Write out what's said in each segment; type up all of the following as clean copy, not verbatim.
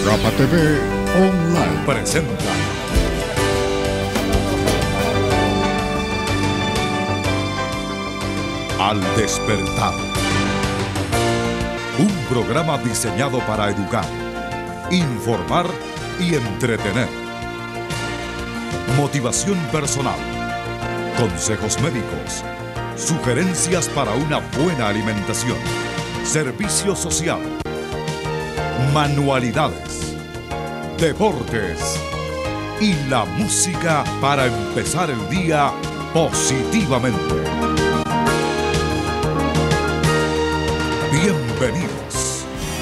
Gapa TV Online presenta Al Despertar, un programa diseñado para educar, informar y entretener. Motivación personal, consejos médicos, sugerencias para una buena alimentación, servicio social, manualidades, deportes y la música para empezar el día positivamente. Bienvenidos.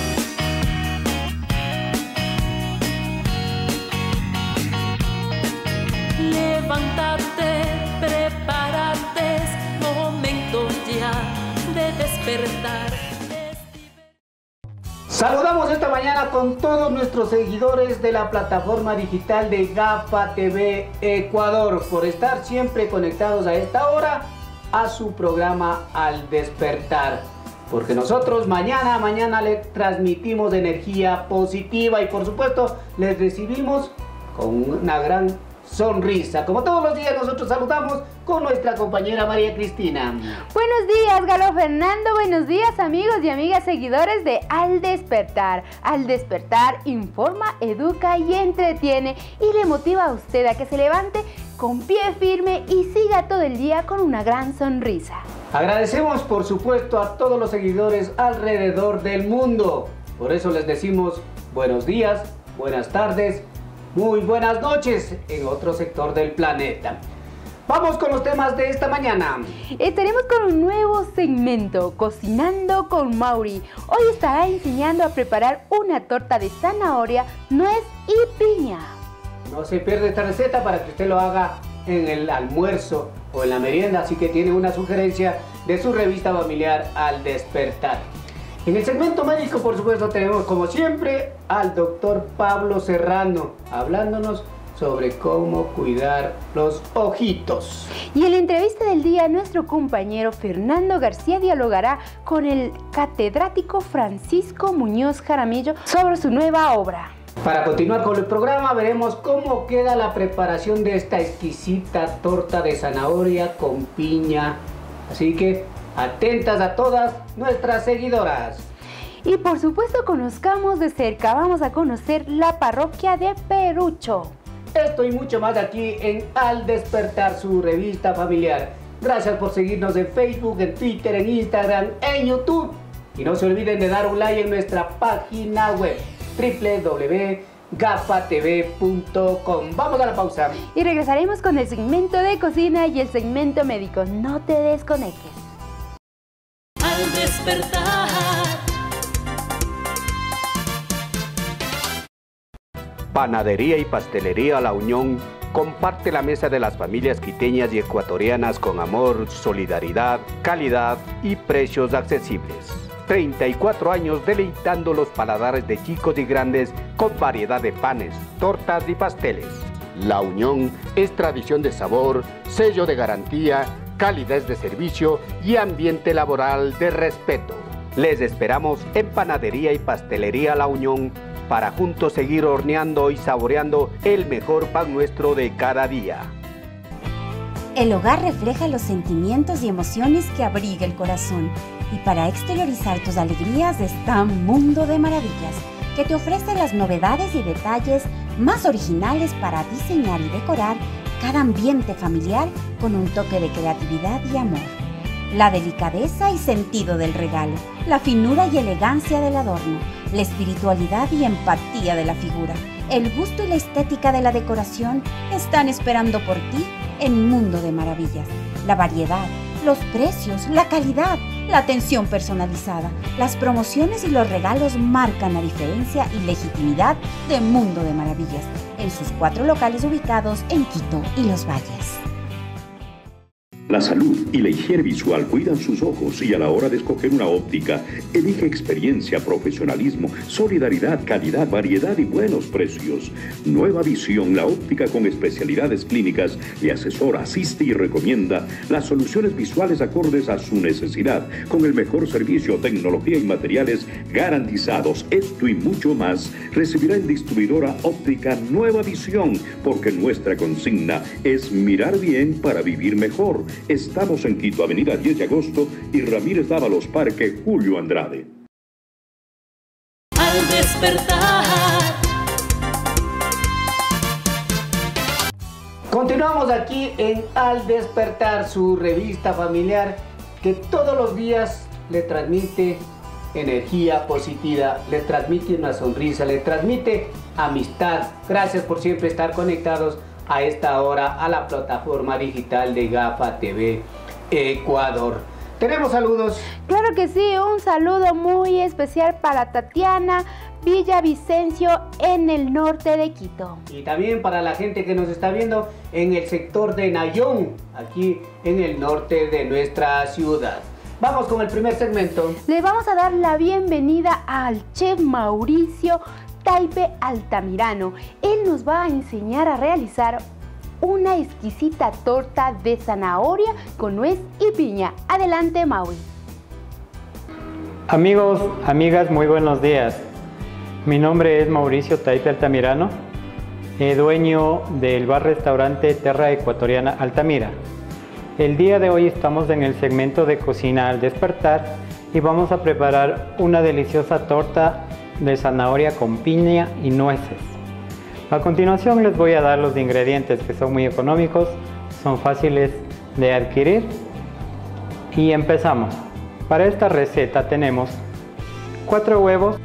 Levántate, prepárate, es momento ya de despertar. Saludamos esta mañana con todos nuestros seguidores de la plataforma digital de Gapa TV Ecuador por estar siempre conectados a esta hora a su programa Al Despertar. Porque nosotros mañana le transmitimos energía positiva y por supuesto les recibimos con una gran sonrisa. Como todos los días nosotros saludamos con nuestra compañera María Cristina. Buenos días, Galo Fernando. Buenos días, amigos y amigas seguidores de Al Despertar. Al Despertar informa, educa y entretiene y le motiva a usted a que se levante con pie firme y siga todo el día con una gran sonrisa. Agradecemos por supuesto a todos los seguidores alrededor del mundo. Por eso les decimos buenos días, buenas tardes, muy buenas noches en otro sector del planeta. Vamos con los temas de esta mañana. Estaremos con un nuevo segmento, Cocinando con Mauri. Hoy estará enseñando a preparar una torta de zanahoria, nuez y piña. No se pierda esta receta para que usted lo haga en el almuerzo o en la merienda, así que tiene una sugerencia de su revista familiar Al Despertar. En el segmento médico, por supuesto, tenemos como siempre al doctor Pablo Serrano hablándonos sobre cómo cuidar los ojitos. Y en la entrevista del día, nuestro compañero Fernando García dialogará con el catedrático Francisco Muñoz Jaramillo sobre su nueva obra. Para continuar con el programa, veremos cómo queda la preparación de esta exquisita torta de zanahoria con piña. Así que atentas a todas nuestras seguidoras. Y por supuesto conozcamos de cerca, vamos a conocer la parroquia de Perucho. Esto y mucho más aquí en Al Despertar, su revista familiar. Gracias por seguirnos en Facebook, en Twitter, en Instagram, en YouTube. Y no se olviden de dar un like en nuestra página web www.gapatv.com. Vamos a la pausa. Y regresaremos con el segmento de cocina y el segmento médico. No te desconectes. Al despertar. Panadería y Pastelería La Unión comparte la mesa de las familias quiteñas y ecuatorianas con amor, solidaridad, calidad y precios accesibles. 34 años deleitando los paladares de chicos y grandes con variedad de panes, tortas y pasteles. La Unión es tradición de sabor, sello de garantía, calidez de servicio y ambiente laboral de respeto. Les esperamos en Panadería y Pastelería La Unión para juntos seguir horneando y saboreando el mejor pan nuestro de cada día. El hogar refleja los sentimientos y emociones que abriga el corazón. Y para exteriorizar tus alegrías está Mundo de Maravillas, que te ofrece las novedades y detalles más originales para diseñar y decorar cada ambiente familiar con un toque de creatividad y amor. La delicadeza y sentido del regalo, la finura y elegancia del adorno, la espiritualidad y empatía de la figura, el gusto y la estética de la decoración están esperando por ti en Mundo de Maravillas. La variedad, los precios, la calidad, la atención personalizada, las promociones y los regalos marcan la diferencia y legitimidad de Mundo de Maravillas, en sus 4 locales ubicados en Quito y Los Valles. La salud y la higiene visual cuidan sus ojos y a la hora de escoger una óptica, elige experiencia, profesionalismo, solidaridad, calidad, variedad y buenos precios. Nueva Visión, la óptica con especialidades clínicas, le asesora, asiste y recomienda las soluciones visuales acordes a su necesidad, con el mejor servicio, tecnología y materiales garantizados. Esto y mucho más recibirá en distribuidora óptica Nueva Visión, porque nuestra consigna es mirar bien para vivir mejor. Estamos en Quito, avenida 10 de agosto y Ramírez Dávalos, Parque Julio Andrade. Al despertar. Continuamos aquí en Al Despertar, su revista familiar que todos los días le transmite energía positiva, le transmite una sonrisa, le transmite amistad. Gracias por siempre estar conectados a esta hora a la plataforma digital de GAFA TV Ecuador. ¿Tenemos saludos? Claro que sí, un saludo muy especial para Tatiana Villavicencio en el norte de Quito. Y también para la gente que nos está viendo en el sector de Nayón, aquí en el norte de nuestra ciudad. Vamos con el primer segmento. Le vamos a dar la bienvenida al chef Mauricio Taipe Altamirano. Él nos va a enseñar a realizar una exquisita torta de zanahoria con nuez y piña. Adelante, Mauri. Amigos, amigas, muy buenos días. Mi nombre es Mauricio Taipe Altamirano, dueño del bar-restaurante Terra Ecuatoriana Altamira. El día de hoy estamos en el segmento de cocina al despertar y vamos a preparar una deliciosa torta de zanahoria con piña y nueces. A continuación les voy a dar los ingredientes, que son muy económicos, son fáciles de adquirir y empezamos. Para esta receta tenemos 4 huevos,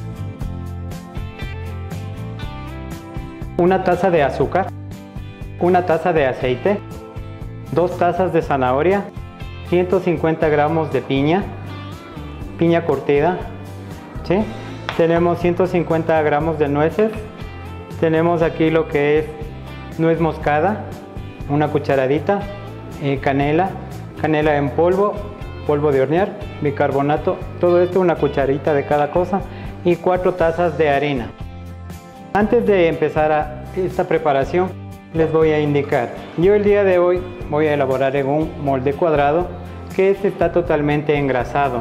una taza de azúcar, una taza de aceite, 2 tazas de zanahoria, 150 gramos de piña curtida, ¿sí? Tenemos 150 gramos de nueces, tenemos aquí lo que es nuez moscada, una cucharadita, canela en polvo de hornear, bicarbonato, todo esto una cucharita de cada cosa y 4 tazas de harina. Antes de empezar esta preparación les voy a indicar, yo el día de hoy voy a elaborar en un molde cuadrado que está totalmente engrasado.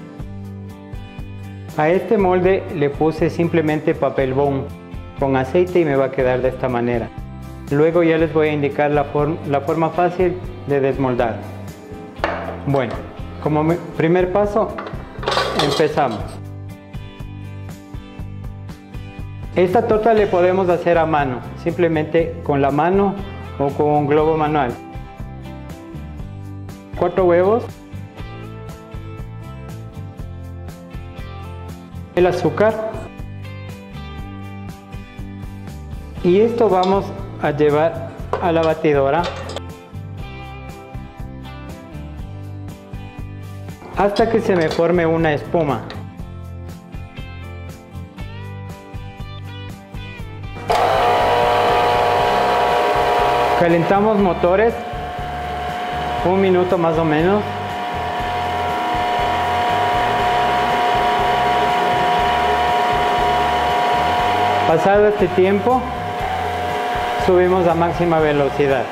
A este molde le puse simplemente papel bond con aceite y me va a quedar de esta manera. Luego ya les voy a indicar la forma fácil de desmoldar. Bueno, como primer paso, empezamos. Esta torta le podemos hacer a mano, simplemente con la mano o con un globo manual. 4 huevos, el azúcar y esto vamos a llevar a la batidora hasta que se me forme una espuma. Calentamos motores 1 minuto más o menos. Pasado este tiempo, subimos a máxima velocidad.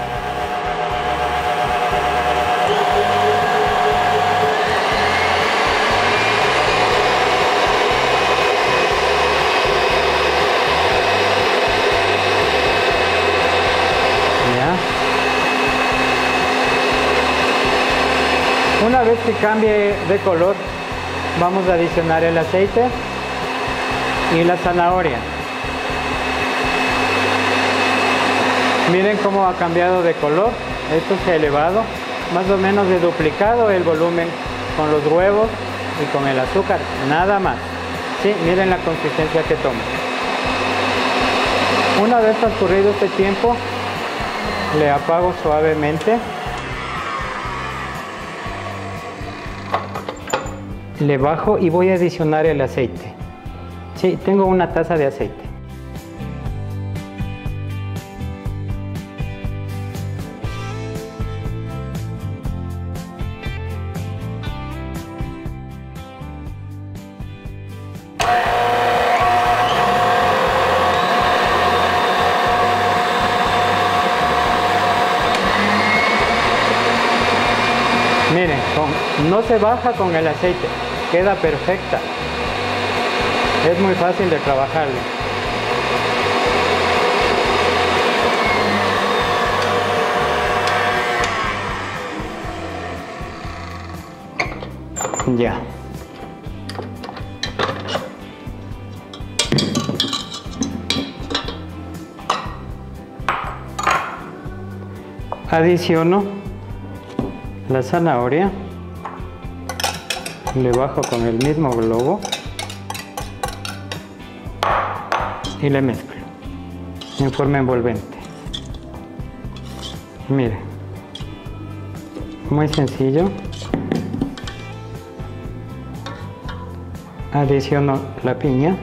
Una vez que cambie de color, vamos a adicionar el aceite y la zanahoria. Miren cómo ha cambiado de color, esto se ha elevado, más o menos he duplicado el volumen con los huevos y con el azúcar, nada más. Sí, miren la consistencia que toma. Una vez transcurrido este tiempo, le apago suavemente. Le bajo y voy a adicionar el aceite. Sí, tengo una taza de aceite. No se baja con el aceite, queda perfecta. Es muy fácil de trabajarlo. Ya. Adiciono la zanahoria, le bajo con el mismo globo y le mezclo en forma envolvente. Miren, muy sencillo. Adiciono la piña,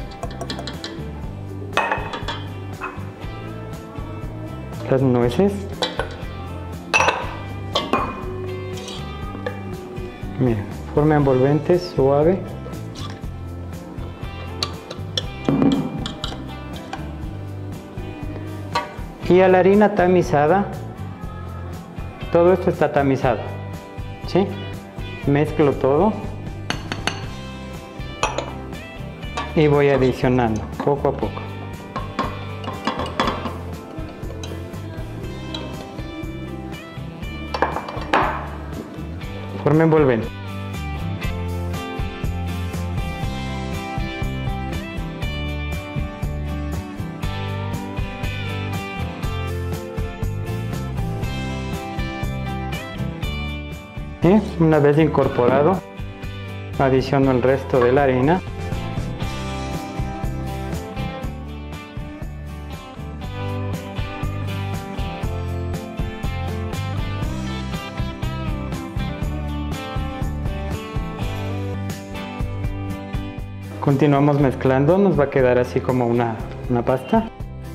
las nueces, miren, forma envolvente, suave. Y a la harina tamizada, todo esto está tamizado, ¿sí? Mezclo todo y voy adicionando poco a poco. Forma envolvente. Y una vez incorporado, adiciono el resto de la harina. Continuamos mezclando, nos va a quedar así como una pasta.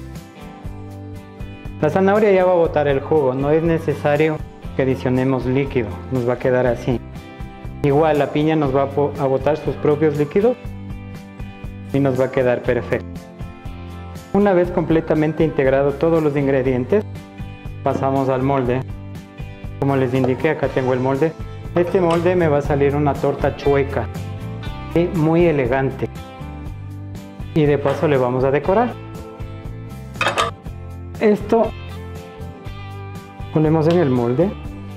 La zanahoria ya va a botar el jugo, no es necesario que adicionemos líquido, nos va a quedar así. Igual la piña nos va a botar sus propios líquidos y nos va a quedar perfecto. Una vez completamente integrado todos los ingredientes, pasamos al molde. Como les indiqué, acá tengo el molde. Este molde me va a salir una torta chueca, muy elegante, y de paso le vamos a decorar. Esto ponemos en el molde.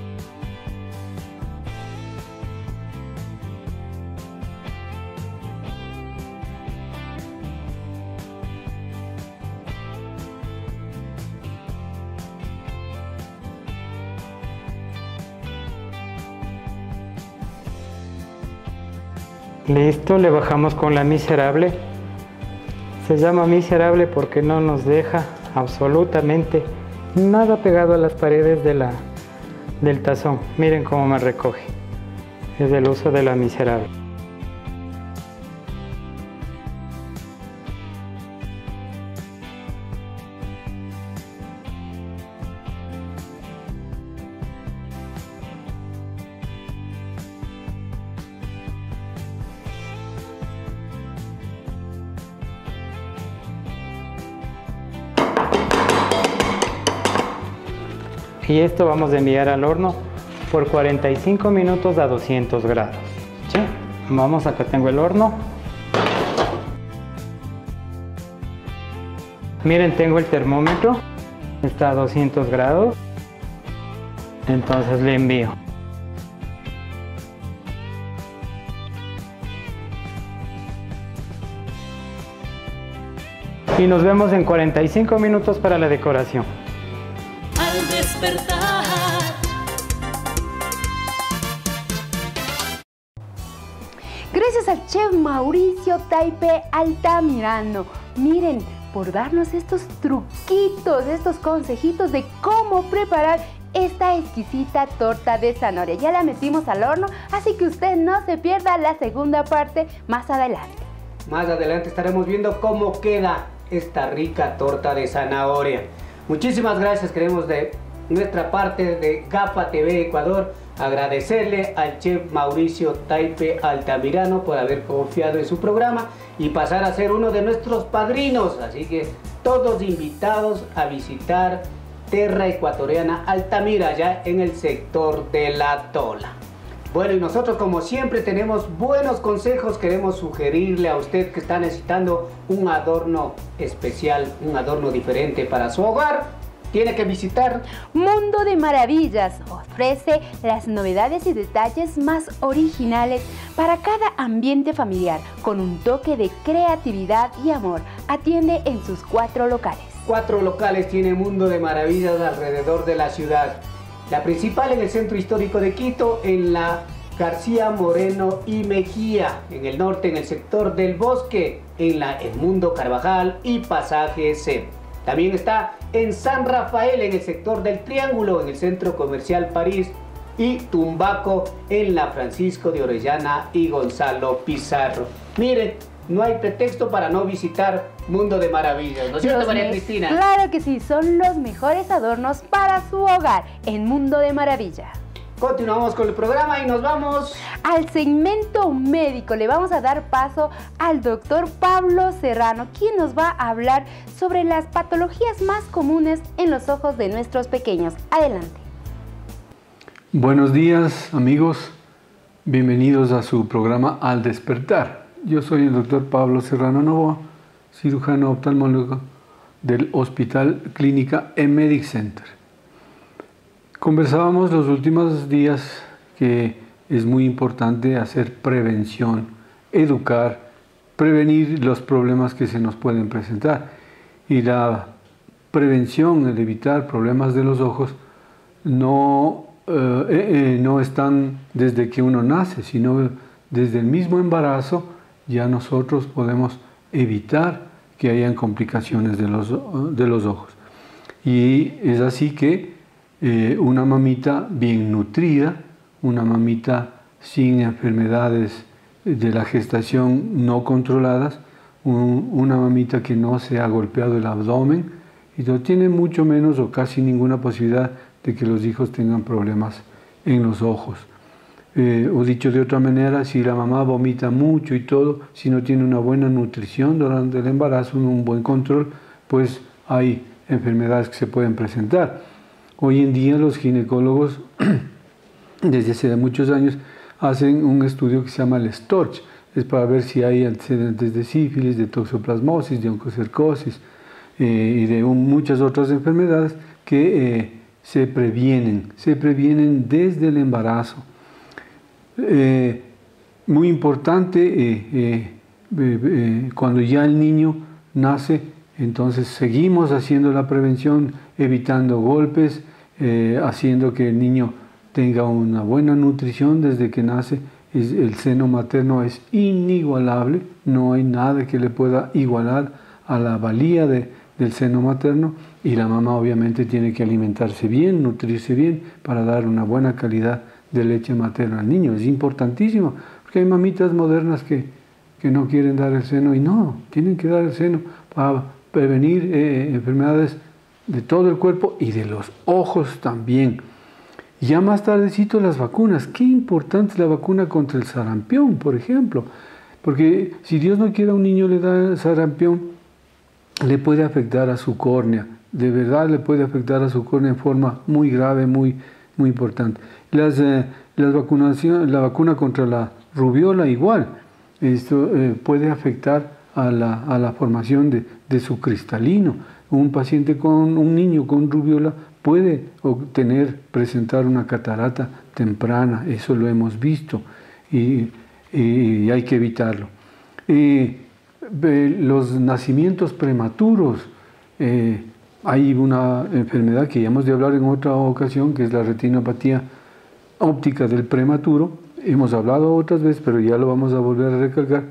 Listo, le bajamos con la miserable. Se llama miserable porque no nos deja absolutamente nada pegado a las paredes del tazón. Miren cómo me recoge. Es el uso de la miserable. Y esto vamos a enviar al horno por 45 minutos a 200 grados. ¿Sí? Vamos, acá tengo el horno. Miren, tengo el termómetro. Está a 200 grados. Entonces le envío. Y nos vemos en 45 minutos para la decoración. Al despertar. Gracias al chef Mauricio Taipe Altamirano. Miren, por darnos estos truquitos, estos consejitos de cómo preparar esta exquisita torta de zanahoria. Ya la metimos al horno, así que usted no se pierda la segunda parte más adelante. Más adelante estaremos viendo cómo queda esta rica torta de zanahoria. Muchísimas gracias, queremos de nuestra parte de GAFA TV Ecuador agradecerle al chef Mauricio Taipe Altamirano por haber confiado en su programa y pasar a ser uno de nuestros padrinos. Así que todos invitados a visitar Terra Ecuatoriana Altamira, allá en el sector de La Tola. Bueno, y nosotros como siempre tenemos buenos consejos, queremos sugerirle a usted que está necesitando un adorno especial, un adorno diferente para su hogar. Tiene que visitar Mundo de Maravillas. Ofrece las novedades y detalles más originales para cada ambiente familiar, con un toque de creatividad y amor. Atiende en sus 4 locales. 4 locales tiene Mundo de Maravillas alrededor de la ciudad. La principal en el centro histórico de Quito, en la García Moreno y Mejía. En el norte, en el sector del Bosque, en la Edmundo Carvajal y Pasaje C. También está en San Rafael, en el sector del Triángulo, en el Centro Comercial París, y Tumbaco, en la Francisco de Orellana y Gonzalo Pizarro. Miren, no hay pretexto para no visitar Mundo de Maravillas, ¿no es cierto, María Cristina? Claro que sí, son los mejores adornos para su hogar en Mundo de Maravilla. Continuamos con el programa y nos vamos al segmento médico. Le vamos a dar paso al doctor Pablo Serrano, quien nos va a hablar sobre las patologías más comunes en los ojos de nuestros pequeños. Adelante. Buenos días, amigos. Bienvenidos a su programa Al Despertar. Yo soy el doctor Pablo Serrano Novoa, cirujano oftalmólogo del Hospital Clínica Emedic Center. Conversábamos los últimos días que es muy importante hacer prevención, educar, prevenir los problemas que se nos pueden presentar. Y la prevención, el evitar problemas de los ojos, no están desde que uno nace, sino desde el mismo embarazo ya nosotros podemos evitar que hayan complicaciones de los ojos. Y es así que una mamita bien nutrida, una mamita sin enfermedades de la gestación no controladas, una mamita que no se ha golpeado el abdomen y no tiene mucho menos o casi ninguna posibilidad de que los hijos tengan problemas en los ojos. O dicho de otra manera, si la mamá vomita mucho y todo, si no tiene una buena nutrición durante el embarazo, un buen control, pues hay enfermedades que se pueden presentar. Hoy en día los ginecólogos, desde hace muchos años, hacen un estudio que se llama el STORCH. Es para ver si hay antecedentes de sífilis, de toxoplasmosis, de oncocercosis y de muchas otras enfermedades que se previenen desde el embarazo. Muy importante, cuando ya el niño nace, entonces seguimos haciendo la prevención, evitando golpes, haciendo que el niño tenga una buena nutrición desde que nace. El seno materno es inigualable, no hay nada que le pueda igualar a la valía del seno materno, y la mamá obviamente tiene que alimentarse bien, nutrirse bien para dar una buena calidad de leche materna al niño. Es importantísimo, porque hay mamitas modernas que no quieren dar el seno, y no, tienen que dar el seno para prevenir enfermedades de todo el cuerpo y de los ojos también. Ya más tardecito las vacunas. Qué importante es la vacuna contra el sarampión, por ejemplo, porque si Dios no quiere a un niño le da sarampión, le puede afectar a su córnea, de verdad le puede afectar a su córnea en forma muy grave, muy importante. La vacuna contra la rubiola igual, esto puede afectar a la formación de su cristalino. Un niño con rubiola puede presentar una catarata temprana, eso lo hemos visto y hay que evitarlo. Los nacimientos prematuros, hay una enfermedad que ya hemos de hablar en otra ocasión, que es la retinopatía óptica del prematuro. Hemos hablado otras veces, pero ya lo vamos a volver a recalcar.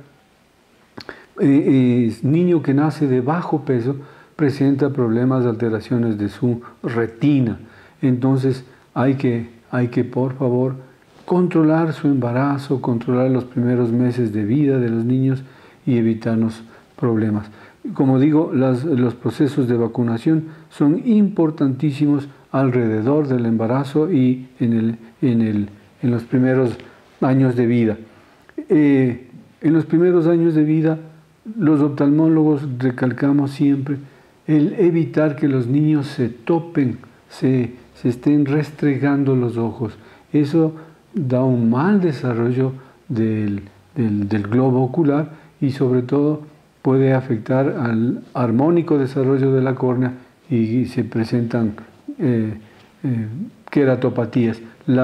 Niño que nace de bajo peso presenta problemas, alteraciones de su retina. Entonces hay que por favor controlar su embarazo, controlar los primeros meses de vida de los niños y evitarnos problemas. Como digo, los procesos de vacunación son importantísimos alrededor del embarazo y en los primeros años de vida. En los primeros años de vida, los oftalmólogos recalcamos siempre el evitar que los niños se topen, se estén restregando los ojos. Eso da un mal desarrollo del globo ocular y sobre todo puede afectar al armónico desarrollo de la córnea y se presentan queratopatías.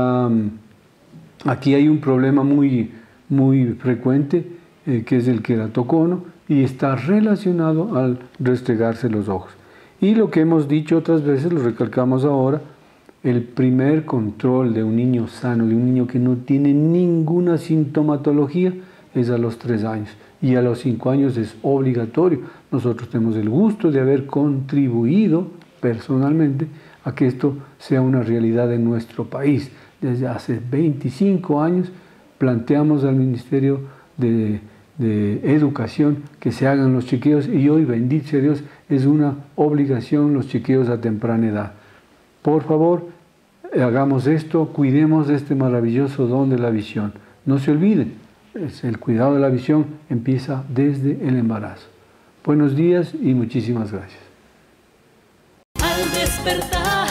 Aquí hay un problema muy frecuente que es el queratocono y está relacionado al restregarse los ojos. Y lo que hemos dicho otras veces, lo recalcamos ahora, el primer control de un niño sano, de un niño que no tiene ninguna sintomatología, es a los 3 años. Y a los 5 años es obligatorio. Nosotros tenemos el gusto de haber contribuido personalmente a que esto sea una realidad en nuestro país. Desde hace 25 años planteamos al Ministerio de Educación que se hagan los chequeos y hoy, bendito sea Dios, es una obligación los chequeos a temprana edad. Por favor, hagamos esto, cuidemos de este maravilloso don de la visión. No se olviden, el cuidado de la visión empieza desde el embarazo. Buenos días y muchísimas gracias. Al despertar.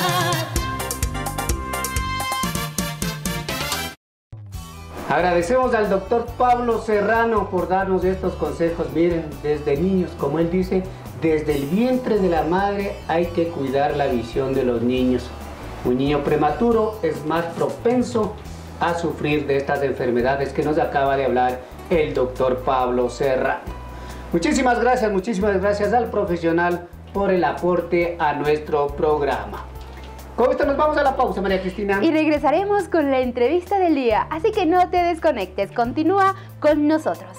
Agradecemos al doctor Pablo Serrano por darnos estos consejos. Miren, desde niños, como él dice, desde el vientre de la madre hay que cuidar la visión de los niños. Un niño prematuro es más propenso a sufrir de estas enfermedades que nos acaba de hablar el doctor Pablo Serrano. Muchísimas gracias al profesional por el aporte a nuestro programa. Con esto nos vamos a la pausa, María Cristina. Y regresaremos con la entrevista del día, así que no te desconectes, continúa con nosotros.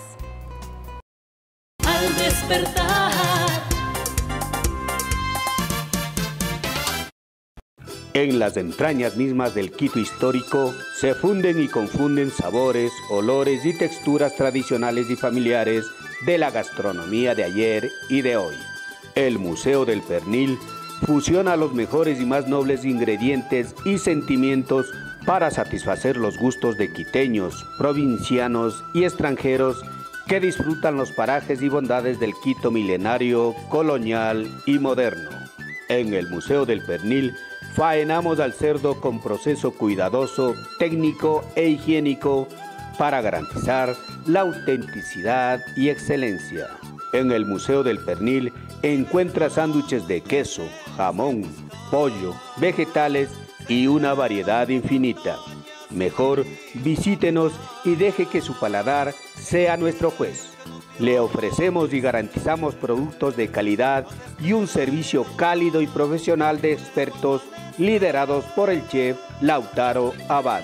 Al despertar. En las entrañas mismas del Quito histórico se funden y confunden sabores, olores y texturas tradicionales y familiares de la gastronomía de ayer y de hoy. El Museo del Pernil fusiona los mejores y más nobles ingredientes y sentimientos para satisfacer los gustos de quiteños, provincianos y extranjeros que disfrutan los parajes y bondades del Quito milenario, colonial y moderno. En el Museo del Pernil faenamos al cerdo con proceso cuidadoso, técnico e higiénico para garantizar la autenticidad y excelencia. En el Museo del Pernil encuentra sándwiches de queso, jamón, pollo, vegetales y una variedad infinita. Mejor visítenos y deje que su paladar sea nuestro juez. Le ofrecemos y garantizamos productos de calidad y un servicio cálido y profesional de expertos liderados por el chef Lautaro Abad.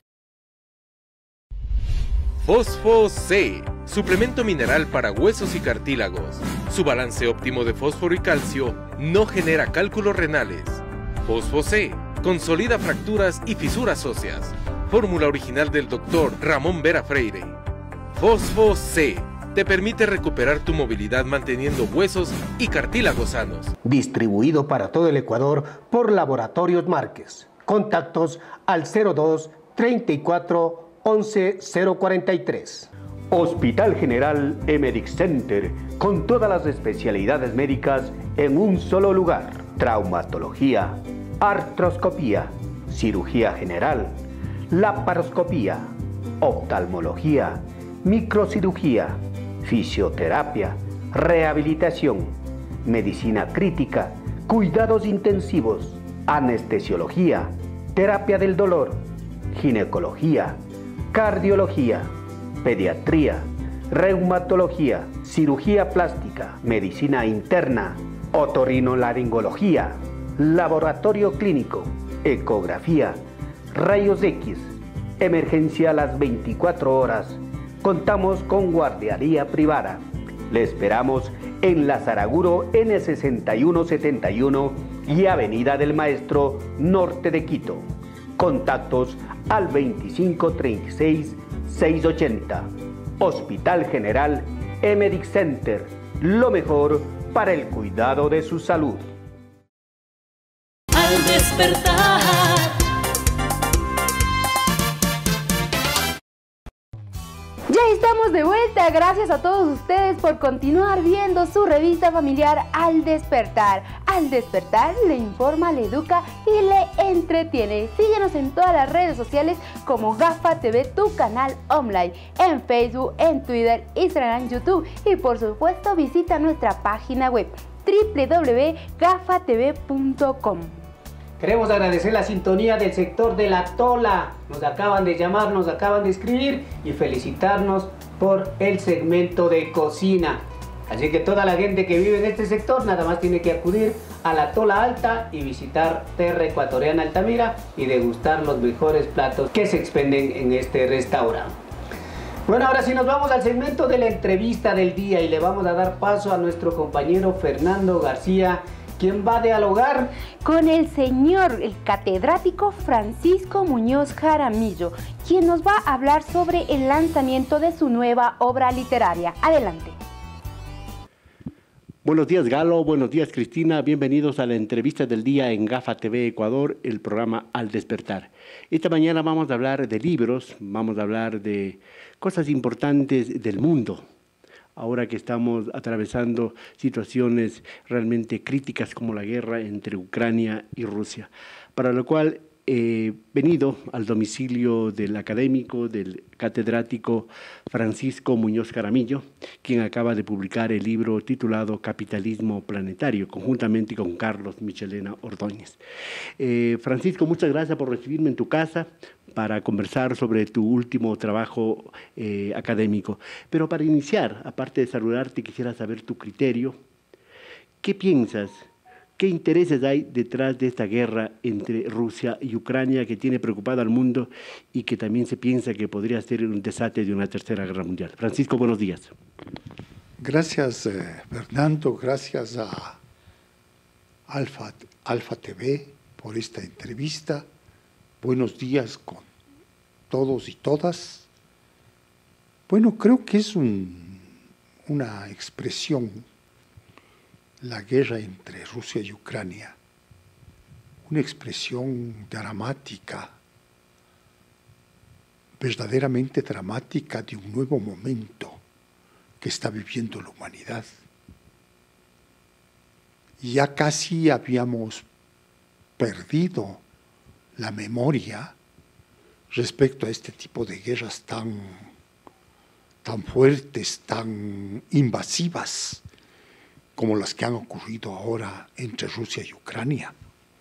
Fosfo C, suplemento mineral para huesos y cartílagos. Su balance óptimo de fósforo y calcio no genera cálculos renales. Fosfo C consolida fracturas y fisuras óseas. Fórmula original del Dr. Ramón Vera Freire. Fosfo C te permite recuperar tu movilidad manteniendo huesos y cartílagos sanos. Distribuido para todo el Ecuador por Laboratorios Márquez. Contactos al 02 34 11 043. Hospital General Emedic Center, con todas las especialidades médicas en un solo lugar. Traumatología, artroscopía, cirugía general, laparoscopía, oftalmología, microcirugía, fisioterapia, rehabilitación, medicina crítica, cuidados intensivos, anestesiología, terapia del dolor, ginecología, cardiología, pediatría, reumatología, cirugía plástica, medicina interna, otorrinolaringología, laboratorio clínico, ecografía, rayos X, emergencia a las 24 horas. Contamos con guardería privada. Le esperamos en la Saraguro N6171 y Avenida del Maestro, norte de Quito. Contactos al 2536-680. Hospital General Emedic Center. Lo mejor para el cuidado de su salud. Al despertar. Ya estamos de vuelta, gracias a todos ustedes por continuar viendo su revista familiar Al Despertar. Al Despertar le informa, le educa y le entretiene. Síguenos en todas las redes sociales como Gafa TV, tu canal online, en Facebook, en Twitter, Instagram, YouTube y por supuesto visita nuestra página web www.gafatv.com. Queremos agradecer la sintonía del sector de La Tola. Nos acaban de llamar, nos acaban de escribir y felicitarnos por el segmento de cocina. Así que toda la gente que vive en este sector nada más tiene que acudir a La Tola Alta y visitar Terra Ecuatoriana Altamira y degustar los mejores platos que se expenden en este restaurante. Bueno, ahora sí nos vamos al segmento de la entrevista del día y le vamos a dar paso a nuestro compañero Fernando García, quien va a dialogar con el señor, el catedrático Francisco Muñoz Jaramillo, quien nos va a hablar sobre el lanzamiento de su nueva obra literaria. Adelante. Buenos días, Galo. Buenos días, Cristina. Bienvenidos a la entrevista del día en Gafa TV Ecuador, el programa Al Despertar. Esta mañana vamos a hablar de libros, vamos a hablar de cosas importantes del mundo. Ahora que estamos atravesando situaciones realmente críticas como la guerra entre Ucrania y Rusia, para lo cual he venido al domicilio del académico, del catedrático Francisco Muñoz Jaramillo, quien acaba de publicar el libro titulado Capitalismo Planetario, conjuntamente con Carlos Michelena Ordóñez. Francisco, muchas gracias por recibirme en tu casa para conversar sobre tu último trabajo académico. Pero para iniciar, aparte de saludarte, quisiera saber tu criterio. ¿Qué piensas? ¿Qué intereses hay detrás de esta guerra entre Rusia y Ucrania que tiene preocupado al mundo y que también se piensa que podría ser un desate de una tercera guerra mundial? Francisco, buenos días. Gracias, Fernando. Gracias a Alfa TV por esta entrevista. Buenos días con todos y todas. Bueno, creo que es una expresión, la guerra entre Rusia y Ucrania, una expresión dramática, verdaderamente dramática de un nuevo momento que está viviendo la humanidad. Ya casi habíamos perdido la memoria respecto a este tipo de guerras tan fuertes, tan invasivas, como las que han ocurrido ahora entre Rusia y Ucrania.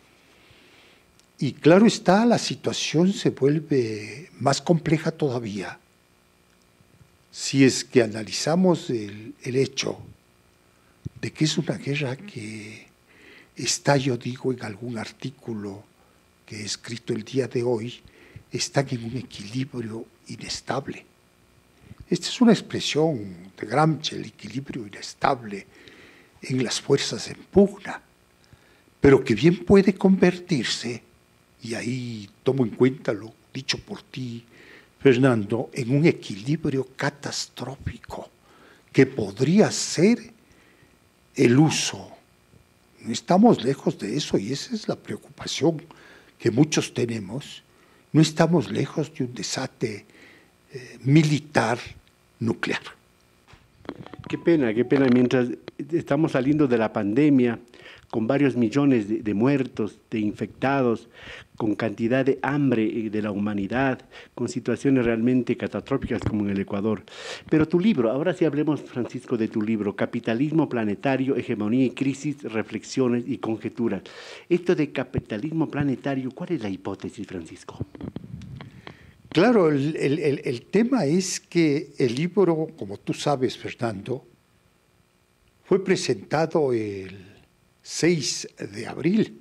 Y claro está, la situación se vuelve más compleja todavía si es que analizamos el hecho de que es una guerra que está, yo digo en algún artículo que he escrito el día de hoy, están en un equilibrio inestable. Esta es una expresión de Gramsci, el equilibrio inestable en las fuerzas en pugna, pero que bien puede convertirse, y ahí tomo en cuenta lo dicho por ti, Fernando, en un equilibrio catastrófico que podría ser el uso. No estamos lejos de eso y esa es la preocupación que muchos tenemos. No estamos lejos de un desate militar nuclear. Qué pena, mientras estamos saliendo de la pandemia, con varios millones de muertos, de infectados, con cantidad de hambre de la humanidad, con situaciones realmente catastróficas como en el Ecuador. Pero tu libro, ahora sí hablemos, Francisco, de tu libro, Capitalismo Planetario, Hegemonía y Crisis, Reflexiones y Conjeturas. Esto de capitalismo planetario, ¿cuál es la hipótesis, Francisco? Claro, el tema es que el libro, como tú sabes, Fernando, fue presentado el 6 de abril,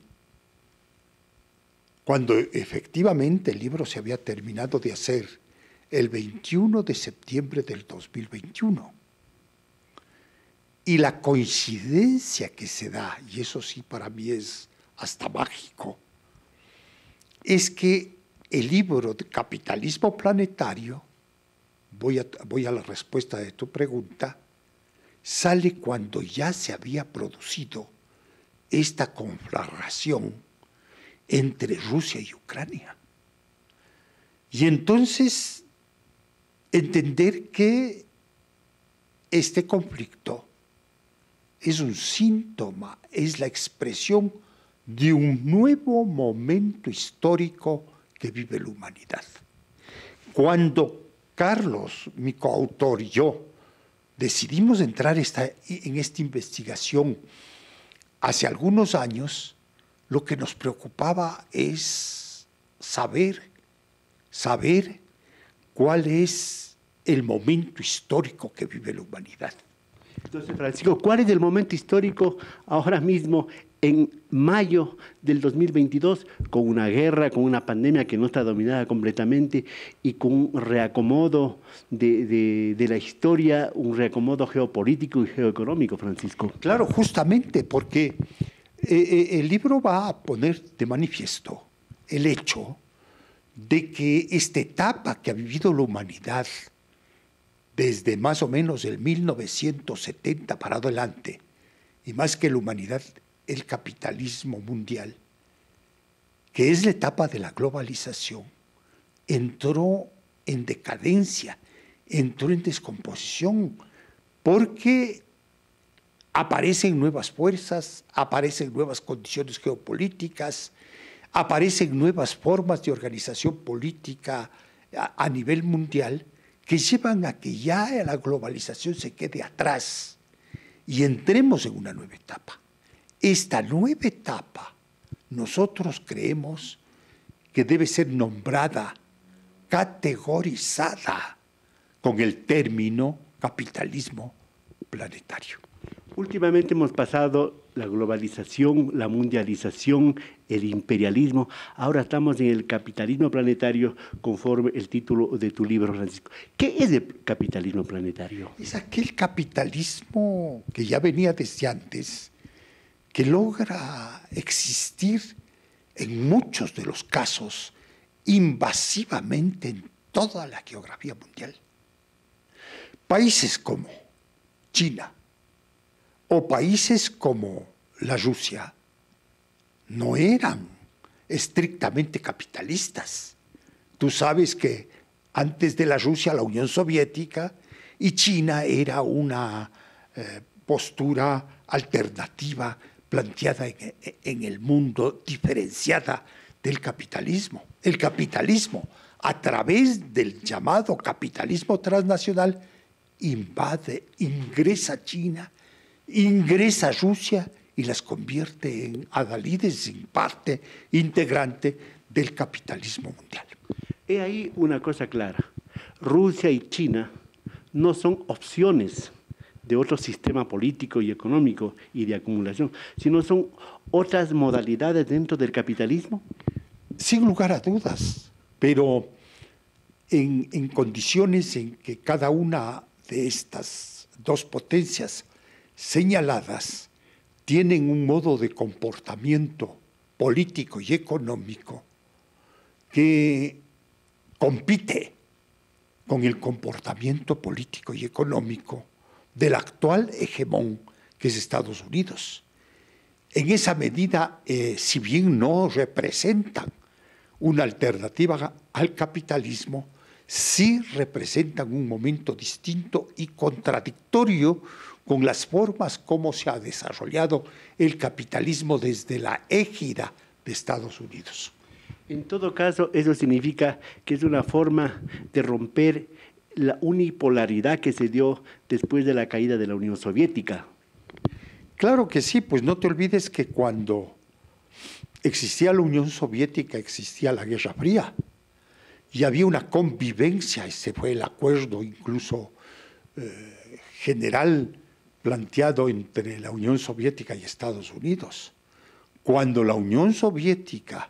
cuando efectivamente el libro se había terminado de hacer el 21 de septiembre del 2021. Y la coincidencia que se da, y eso sí para mí es hasta mágico, es que el libro de Capitalismo Planetario, voy a la respuesta de tu pregunta, sale cuando ya se había producido esta conflagración entre Rusia y Ucrania. Y entonces entender que este conflicto es un síntoma, es la expresión de un nuevo momento histórico que vive la humanidad. Cuando Carlos, mi coautor, y yo decidimos entrar en esta investigación hace algunos años, lo que nos preocupaba es saber cuál es el momento histórico que vive la humanidad. Entonces, Francisco, ¿cuál es el momento histórico ahora mismo, en mayo del 2022, con una guerra, con una pandemia que no está dominada completamente y con un reacomodo de la historia, un reacomodo geopolítico y geoeconómico, Francisco? Claro, justamente porque el libro va a poner de manifiesto el hecho de que esta etapa que ha vivido la humanidad desde más o menos el 1970 para adelante, y más que la humanidad, el capitalismo mundial, que es la etapa de la globalización, entró en decadencia, entró en descomposición, porque aparecen nuevas fuerzas, aparecen nuevas condiciones geopolíticas, aparecen nuevas formas de organización política a nivel mundial, que llevan a que ya la globalización se quede atrás y entremos en una nueva etapa. Esta nueva etapa nosotros creemos que debe ser nombrada, categorizada con el término capitalismo planetario. Últimamente hemos pasado la globalización, la mundialización, el imperialismo. Ahora estamos en el capitalismo planetario, conforme el título de tu libro, Francisco. ¿Qué es el capitalismo planetario? Es aquel capitalismo que ya venía desde antes, que logra existir en muchos de los casos invasivamente en toda la geografía mundial. Países como China o países como la Rusia no eran estrictamente capitalistas. Tú sabes que antes de la Rusia, la Unión Soviética y China era una postura alternativa planteada en el mundo, diferenciada del capitalismo. El capitalismo, a través del llamado capitalismo transnacional, ingresa a China, ingresa a Rusia y las convierte en adalides, en parte integrante del capitalismo mundial. He ahí una cosa clara. Rusia y China no son opciones de otro sistema político y económico y de acumulación, sino son otras modalidades dentro del capitalismo. Sin lugar a dudas, pero en condiciones en que cada una de estas dos potencias señaladas tienen un modo de comportamiento político y económico que compite con el comportamiento político y económico del actual hegemón que es Estados Unidos. En esa medida, si bien no representan una alternativa al capitalismo, sí representan un momento distinto y contradictorio con las formas como se ha desarrollado el capitalismo desde la égida de Estados Unidos. En todo caso, eso significa que es una forma de romper la unipolaridad que se dio después de la caída de la Unión Soviética. Claro que sí, pues no te olvides que cuando existía la Unión Soviética existía la Guerra Fría y había una convivencia, ese fue el acuerdo incluso general planteado entre la Unión Soviética y Estados Unidos. Cuando la Unión Soviética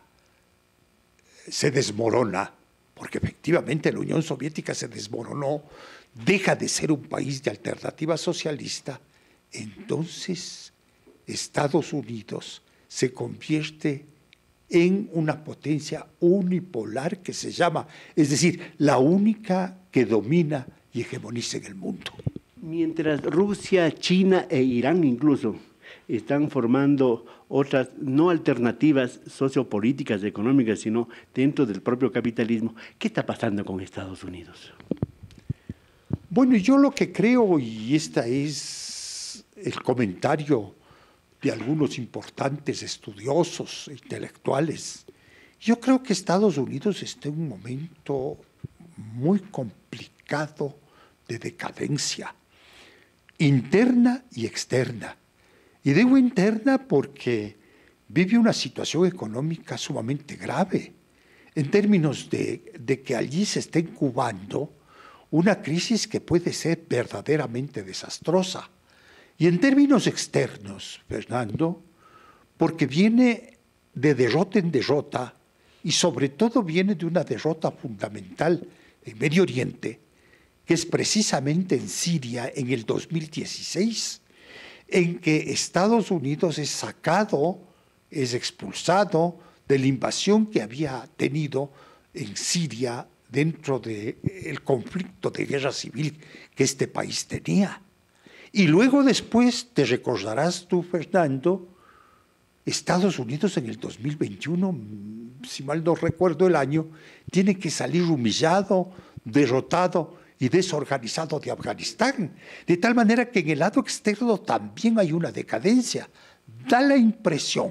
se desmorona, porque efectivamente la Unión Soviética se desmoronó, deja de ser un país de alternativa socialista, entonces Estados Unidos se convierte en una potencia unipolar que se llama, es decir, la única que domina y hegemoniza en el mundo. Mientras Rusia, China e Irán incluso están formando otras no alternativas sociopolíticas, económicas, sino dentro del propio capitalismo, ¿qué está pasando con Estados Unidos? Bueno, yo lo que creo, y este es el comentario de algunos importantes estudiosos, intelectuales, yo creo que Estados Unidos está en un momento muy complicado de decadencia, interna y externa. Y digo interna porque vive una situación económica sumamente grave, en términos de que allí se está incubando una crisis que puede ser verdaderamente desastrosa. Y en términos externos, Fernando, porque viene de derrota en derrota, y sobre todo viene de una derrota fundamental en Medio Oriente, que es precisamente en Siria en el 2016, en que Estados Unidos es sacado, es expulsado de la invasión que había tenido en Siria dentro del conflicto de guerra civil que este país tenía. Y luego después, te recordarás tú, Fernando, Estados Unidos en el 2021, si mal no recuerdo el año, tiene que salir humillado, derrotado y desorganizado de Afganistán. De tal manera que en el lado externo también hay una decadencia. Da la impresión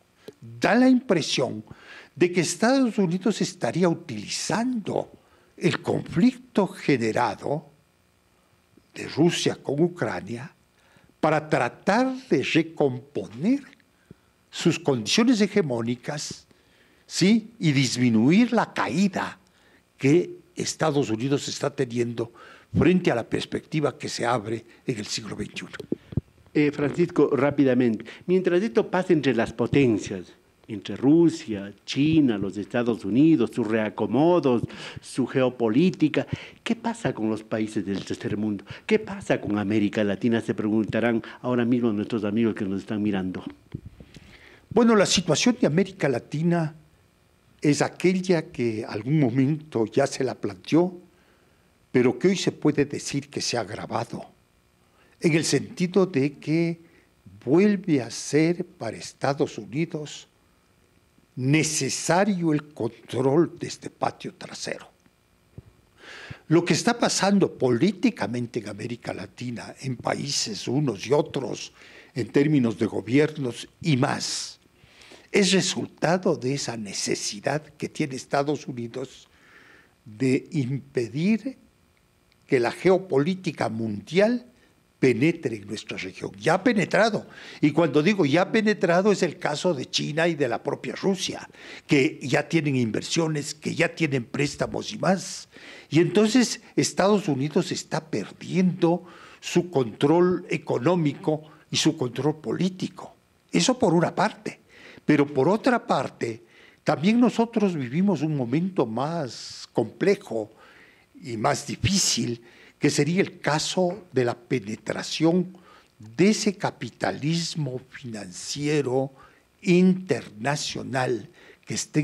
de que Estados Unidos estaría utilizando el conflicto generado de Rusia con Ucrania para tratar de recomponer sus condiciones hegemónicas, ¿sí? Y disminuir la caída que Estados Unidos está teniendo frente a la perspectiva que se abre en el siglo XXI. Francisco, rápidamente, mientras esto pasa entre las potencias, entre Rusia, China, los Estados Unidos, sus reacomodos, su geopolítica, ¿qué pasa con los países del tercer mundo? ¿Qué pasa con América Latina? Se preguntarán ahora mismo nuestros amigos que nos están mirando. Bueno, la situación de América Latina es aquella que algún momento ya se la planteó, pero que hoy se puede decir que se ha agravado, en el sentido de que vuelve a ser para Estados Unidos necesario el control de este patio trasero. Lo que está pasando políticamente en América Latina, en países unos y otros, en términos de gobiernos y más, es resultado de esa necesidad que tiene Estados Unidos de impedir que la geopolítica mundial penetre en nuestra región. Ya ha penetrado. Y cuando digo ya ha penetrado es el caso de China y de la propia Rusia, que ya tienen inversiones, que ya tienen préstamos y más. Y entonces Estados Unidos está perdiendo su control económico y su control político. Eso por una parte. Pero por otra parte, también nosotros vivimos un momento más complejo y más difícil, que sería el caso de la penetración de ese capitalismo financiero internacional que está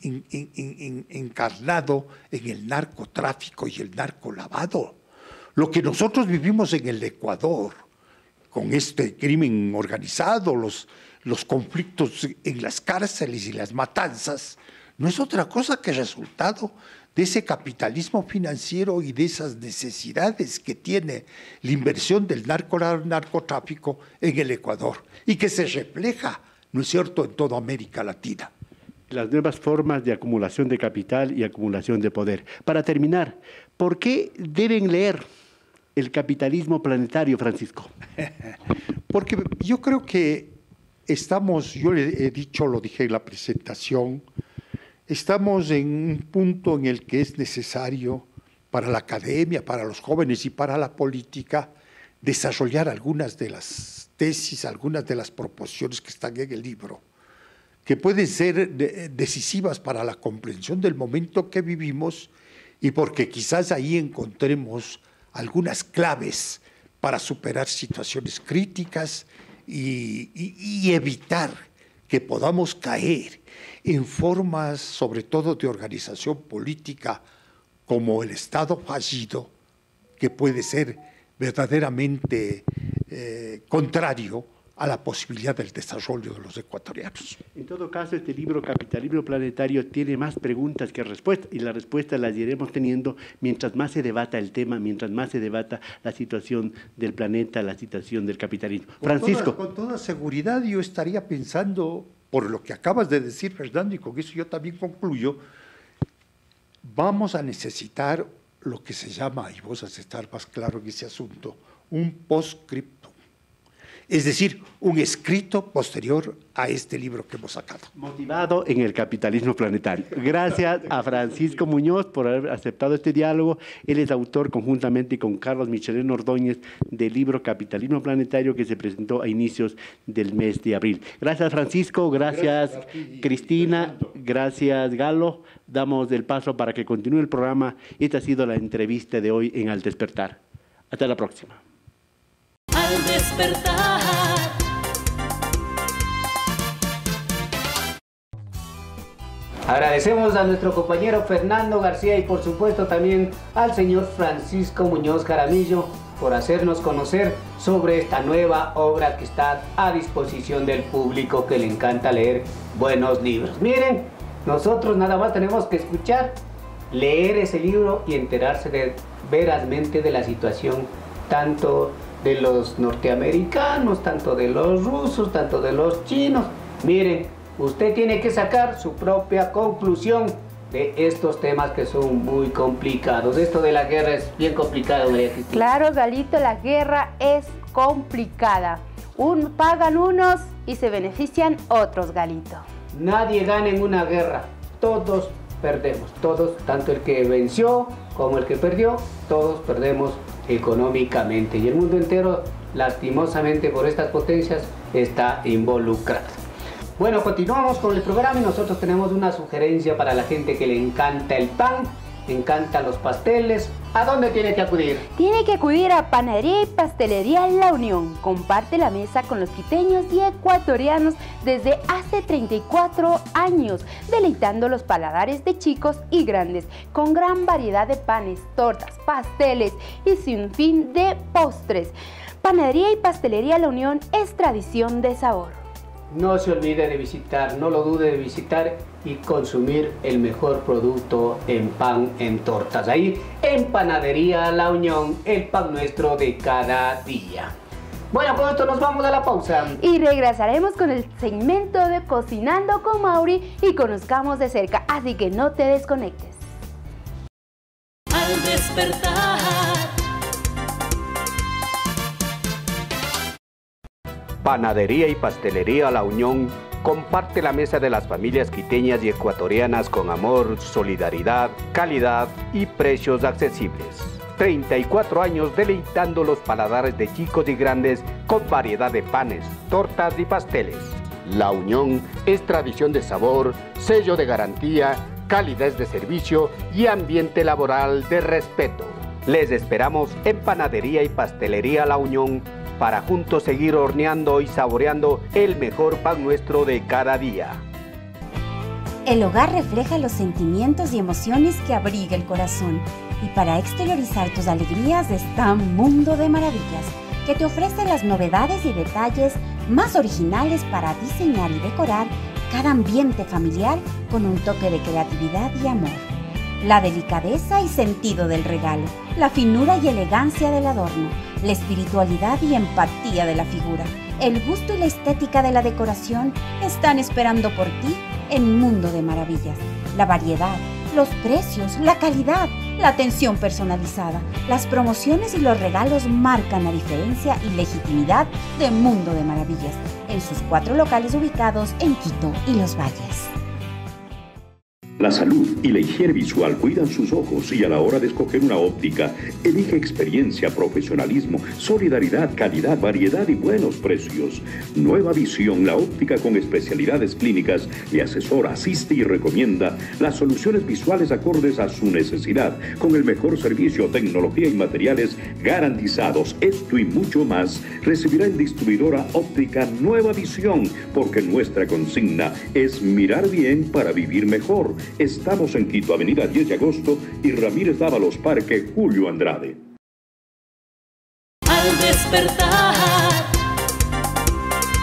encarnado en el narcotráfico y el narcolavado. Lo que nosotros vivimos en el Ecuador, con este crimen organizado, los conflictos en las cárceles y las matanzas, no es otra cosa que resultado de ese capitalismo financiero y de esas necesidades que tiene la inversión del narcotráfico en el Ecuador y que se refleja, ¿no es cierto?, en toda América Latina. Las nuevas formas de acumulación de capital y acumulación de poder. Para terminar, ¿por qué deben leer El capitalismo planetario, Francisco? Porque yo creo que estamos, yo le he dicho, lo dije en la presentación, estamos en un punto en el que es necesario para la academia, para los jóvenes y para la política desarrollar algunas de las tesis, algunas de las proposiciones que están en el libro, que pueden ser decisivas para la comprensión del momento que vivimos y porque quizás ahí encontremos algunas claves para superar situaciones críticas y evitar que podamos caer en formas, sobre todo de organización política, como el Estado fallido, que puede ser verdaderamente contrario a la posibilidad del desarrollo de los ecuatorianos. En todo caso, este libro, Capitalismo Planetario, tiene más preguntas que respuestas, y las respuestas las iremos teniendo mientras más se debata el tema, mientras más se debata la situación del planeta, la situación del capitalismo. Francisco. Con toda seguridad yo estaría pensando, por lo que acabas de decir, Fernando, y con eso yo también concluyo, vamos a necesitar lo que se llama, y vos has de estar más claro en ese asunto, un postscriptum. Es decir, un escrito posterior a este libro que hemos sacado. Motivado en el capitalismo planetario. Gracias a Francisco Muñoz por haber aceptado este diálogo. Él es autor, conjuntamente con Carlos Michelena Ordóñez, del libro Capitalismo Planetario, que se presentó a inicios del mes de abril. Gracias, Francisco. Gracias Cristina. Gracias, Galo. Damos el paso para que continúe el programa. Esta ha sido la entrevista de hoy en Al Despertar. Hasta la próxima. Al despertar. Agradecemos a nuestro compañero Fernando García y por supuesto también al señor Francisco Muñoz Jaramillo por hacernos conocer sobre esta nueva obra que está a disposición del público que le encanta leer buenos libros. Miren, nosotros nada más tenemos que escuchar, leer ese libro y enterarse verazmente de la situación tanto de los norteamericanos, tanto de los rusos, tanto de los chinos. Miren, usted tiene que sacar su propia conclusión de estos temas que son muy complicados. Esto de la guerra es bien complicado, María Cristina. Claro, Galito, la guerra es complicada. Pagan unos y se benefician otros, Galito. Nadie gana en una guerra, todos perdemos, todos, tanto el que venció como el que perdió, todos perdemos económicamente y el mundo entero, lastimosamente por estas potencias, está involucrado. Bueno, continuamos con el programa y nosotros tenemos una sugerencia para la gente que le encanta el pan, le encantan los pasteles. ¿A dónde tiene que acudir? Tiene que acudir a Panadería y Pastelería La Unión. Comparte la mesa con los quiteños y ecuatorianos desde hace 34 años, deleitando los paladares de chicos y grandes, con gran variedad de panes, tortas, pasteles y sin fin de postres. Panadería y Pastelería La Unión es tradición de sabor. No se olvide de visitar, no lo dude de visitar y consumir el mejor producto en pan, en tortas. Ahí en Panadería La Unión, el pan nuestro de cada día. Bueno, con esto nos vamos a la pausa. Y regresaremos con el segmento de Cocinando con Mauri y conozcamos de cerca, así que no te desconectes. Al despertar. Panadería y Pastelería La Unión comparte la mesa de las familias quiteñas y ecuatorianas con amor, solidaridad, calidad y precios accesibles. 34 años deleitando los paladares de chicos y grandes con variedad de panes, tortas y pasteles. La Unión es tradición de sabor, sello de garantía, calidez de servicio y ambiente laboral de respeto. Les esperamos en Panadería y Pastelería La Unión para juntos seguir horneando y saboreando el mejor pan nuestro de cada día. El hogar refleja los sentimientos y emociones que abriga el corazón. Y para exteriorizar tus alegrías está Mundo de Maravillas, que te ofrece las novedades y detalles más originales para diseñar y decorar cada ambiente familiar con un toque de creatividad y amor. La delicadeza y sentido del regalo, la finura y elegancia del adorno, la espiritualidad y empatía de la figura, el gusto y la estética de la decoración están esperando por ti en Mundo de Maravillas. La variedad, los precios, la calidad, la atención personalizada, las promociones y los regalos marcan la diferencia y legitimidad de Mundo de Maravillas, en sus 4 locales ubicados en Quito y Los Valles. La salud y la higiene visual cuidan sus ojos y a la hora de escoger una óptica, elige experiencia, profesionalismo, solidaridad, calidad, variedad y buenos precios. Nueva Visión, la óptica con especialidades clínicas, le asesora, asiste y recomienda las soluciones visuales acordes a su necesidad, con el mejor servicio, tecnología y materiales garantizados. Esto y mucho más recibirá en distribuidora óptica Nueva Visión, porque nuestra consigna es mirar bien para vivir mejor. Estamos en Quito, Avenida 10 de Agosto y Ramírez Dávalos, Parque Julio Andrade. Al despertar.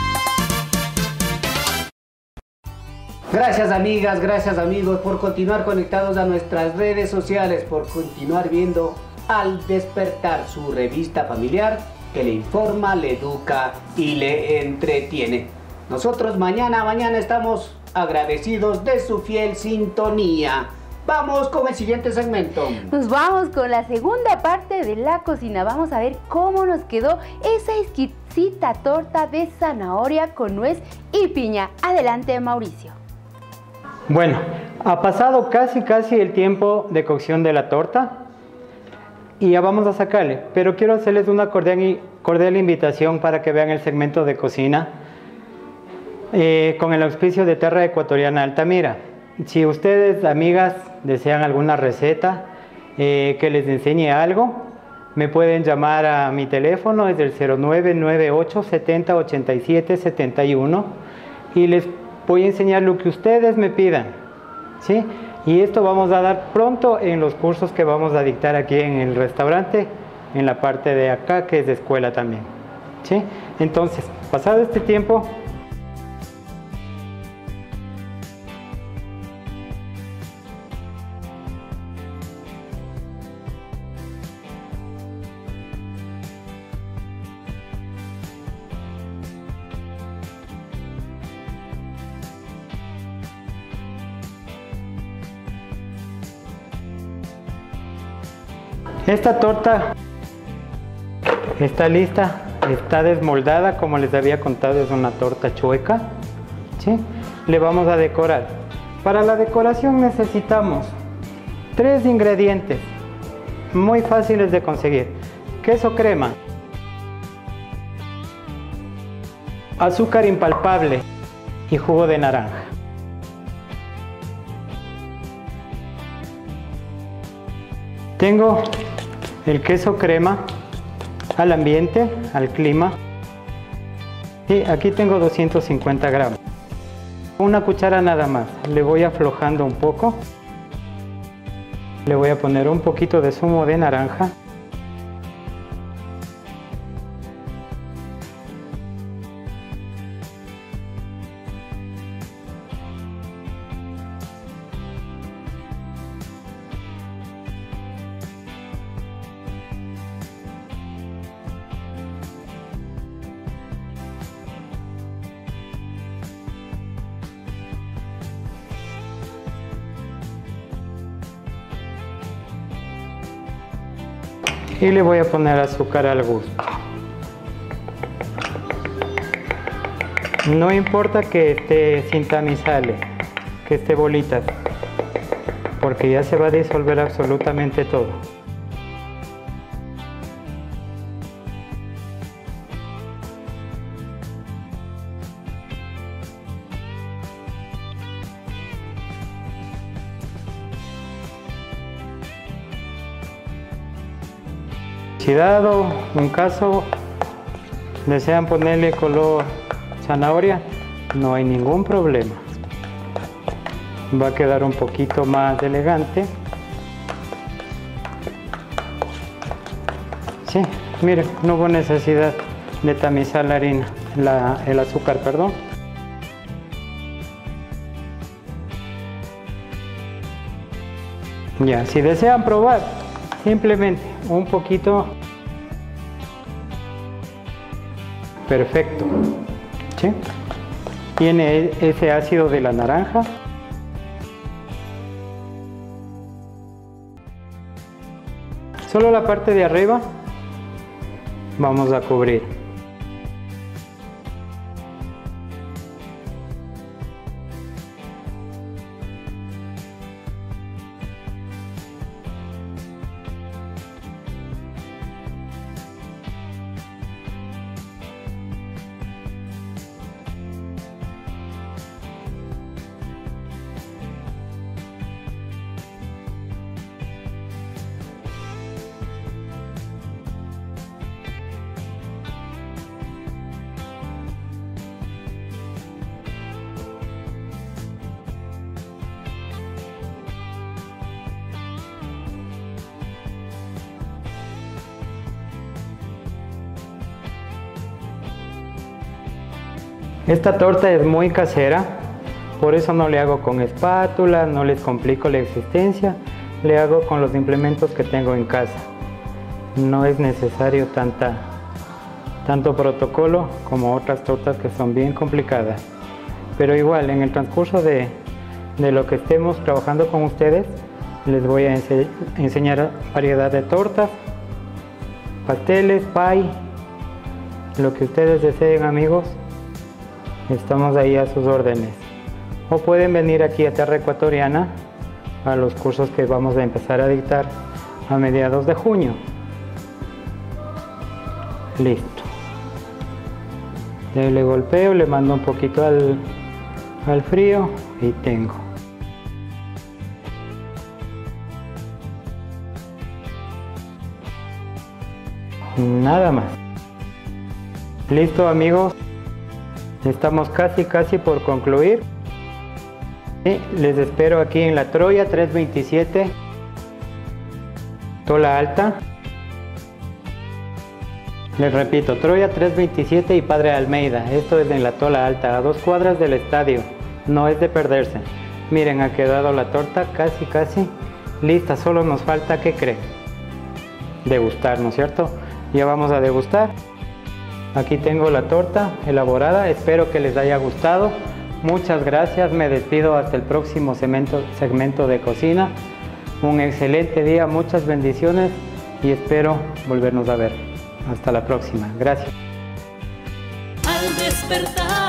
Gracias amigas, gracias amigos por continuar conectados a nuestras redes sociales, por continuar viendo Al Despertar, su revista familiar que le informa, le educa y le entretiene. Nosotros mañana estamos agradecidos de su fiel sintonía. Vamos con el siguiente segmento. Nos vamos con la segunda parte de la cocina. Vamos a ver cómo nos quedó esa exquisita torta de zanahoria con nuez y piña. Adelante, Mauricio. Bueno, ha pasado casi el tiempo de cocción de la torta y ya vamos a sacarle, pero quiero hacerles una cordial invitación para que vean el segmento de cocina con el auspicio de Terra Ecuatoriana Altamira. Si ustedes, amigas, desean alguna receta que les enseñe algo, me pueden llamar a mi teléfono, es el 0998 70 87 71 y les voy a enseñar lo que ustedes me pidan, ¿sí? Y esto vamos a dar pronto en los cursos que vamos a dictar aquí en el restaurante, en la parte de acá, que es de escuela también, ¿sí? Entonces, pasado este tiempo, esta torta está lista, está desmoldada, como les había contado, es una torta chueca, ¿sí? Le vamos a decorar. Para la decoración necesitamos 3 ingredientes muy fáciles de conseguir: queso crema, azúcar impalpable y jugo de naranja. Tengo el queso crema al ambiente, al clima, y aquí tengo 250 gramos. Una cuchara nada más, le voy aflojando un poco, le voy a poner un poquito de zumo de naranja. Y le voy a poner azúcar al gusto. No importa que esté sin tamizale, que esté bolitas, porque ya se va a disolver absolutamente todo. Si dado un caso desean ponerle color zanahoria, no hay ningún problema. Va a quedar un poquito más elegante. Sí, miren, no hubo necesidad de tamizar la harina, el azúcar, perdón. Ya, si desean probar, simplemente un poquito. Perfecto, ¿sí? Tiene ese ácido de la naranja. Solo la parte de arriba vamos a cubrir. Esta torta es muy casera, Por eso no le hago con espátula, no les complico la existencia, le hago con los implementos que tengo en casa. No es necesario tanto protocolo como otras tortas que son bien complicadas. Pero igual, en el transcurso de lo que estemos trabajando con ustedes, les voy a enseñar variedad de tortas, pasteles, pie, lo que ustedes deseen, amigos. Estamos ahí a sus órdenes. O pueden venir aquí a Tierra Ecuatoriana a los cursos que vamos a empezar a dictar a mediados de junio. Listo. Le golpeo, le mando un poquito al frío y tengo. Nada más. Listo, amigos. Estamos casi por concluir. Y les espero aquí en la Troya 327, Tola Alta. Les repito, Troya 327 y Padre Almeida. Esto es en la Tola Alta, a 2 cuadras del estadio. No es de perderse. Miren, ha quedado la torta casi lista. Solo nos falta, ¿qué creen? Degustar, ¿no es cierto? Ya vamos a degustar. Aquí tengo la torta elaborada. Espero que les haya gustado. Muchas gracias. Me despido hasta el próximo segmento de cocina. Un excelente día, muchas bendiciones y espero volvernos a ver. Hasta la próxima. Gracias. Al despertar.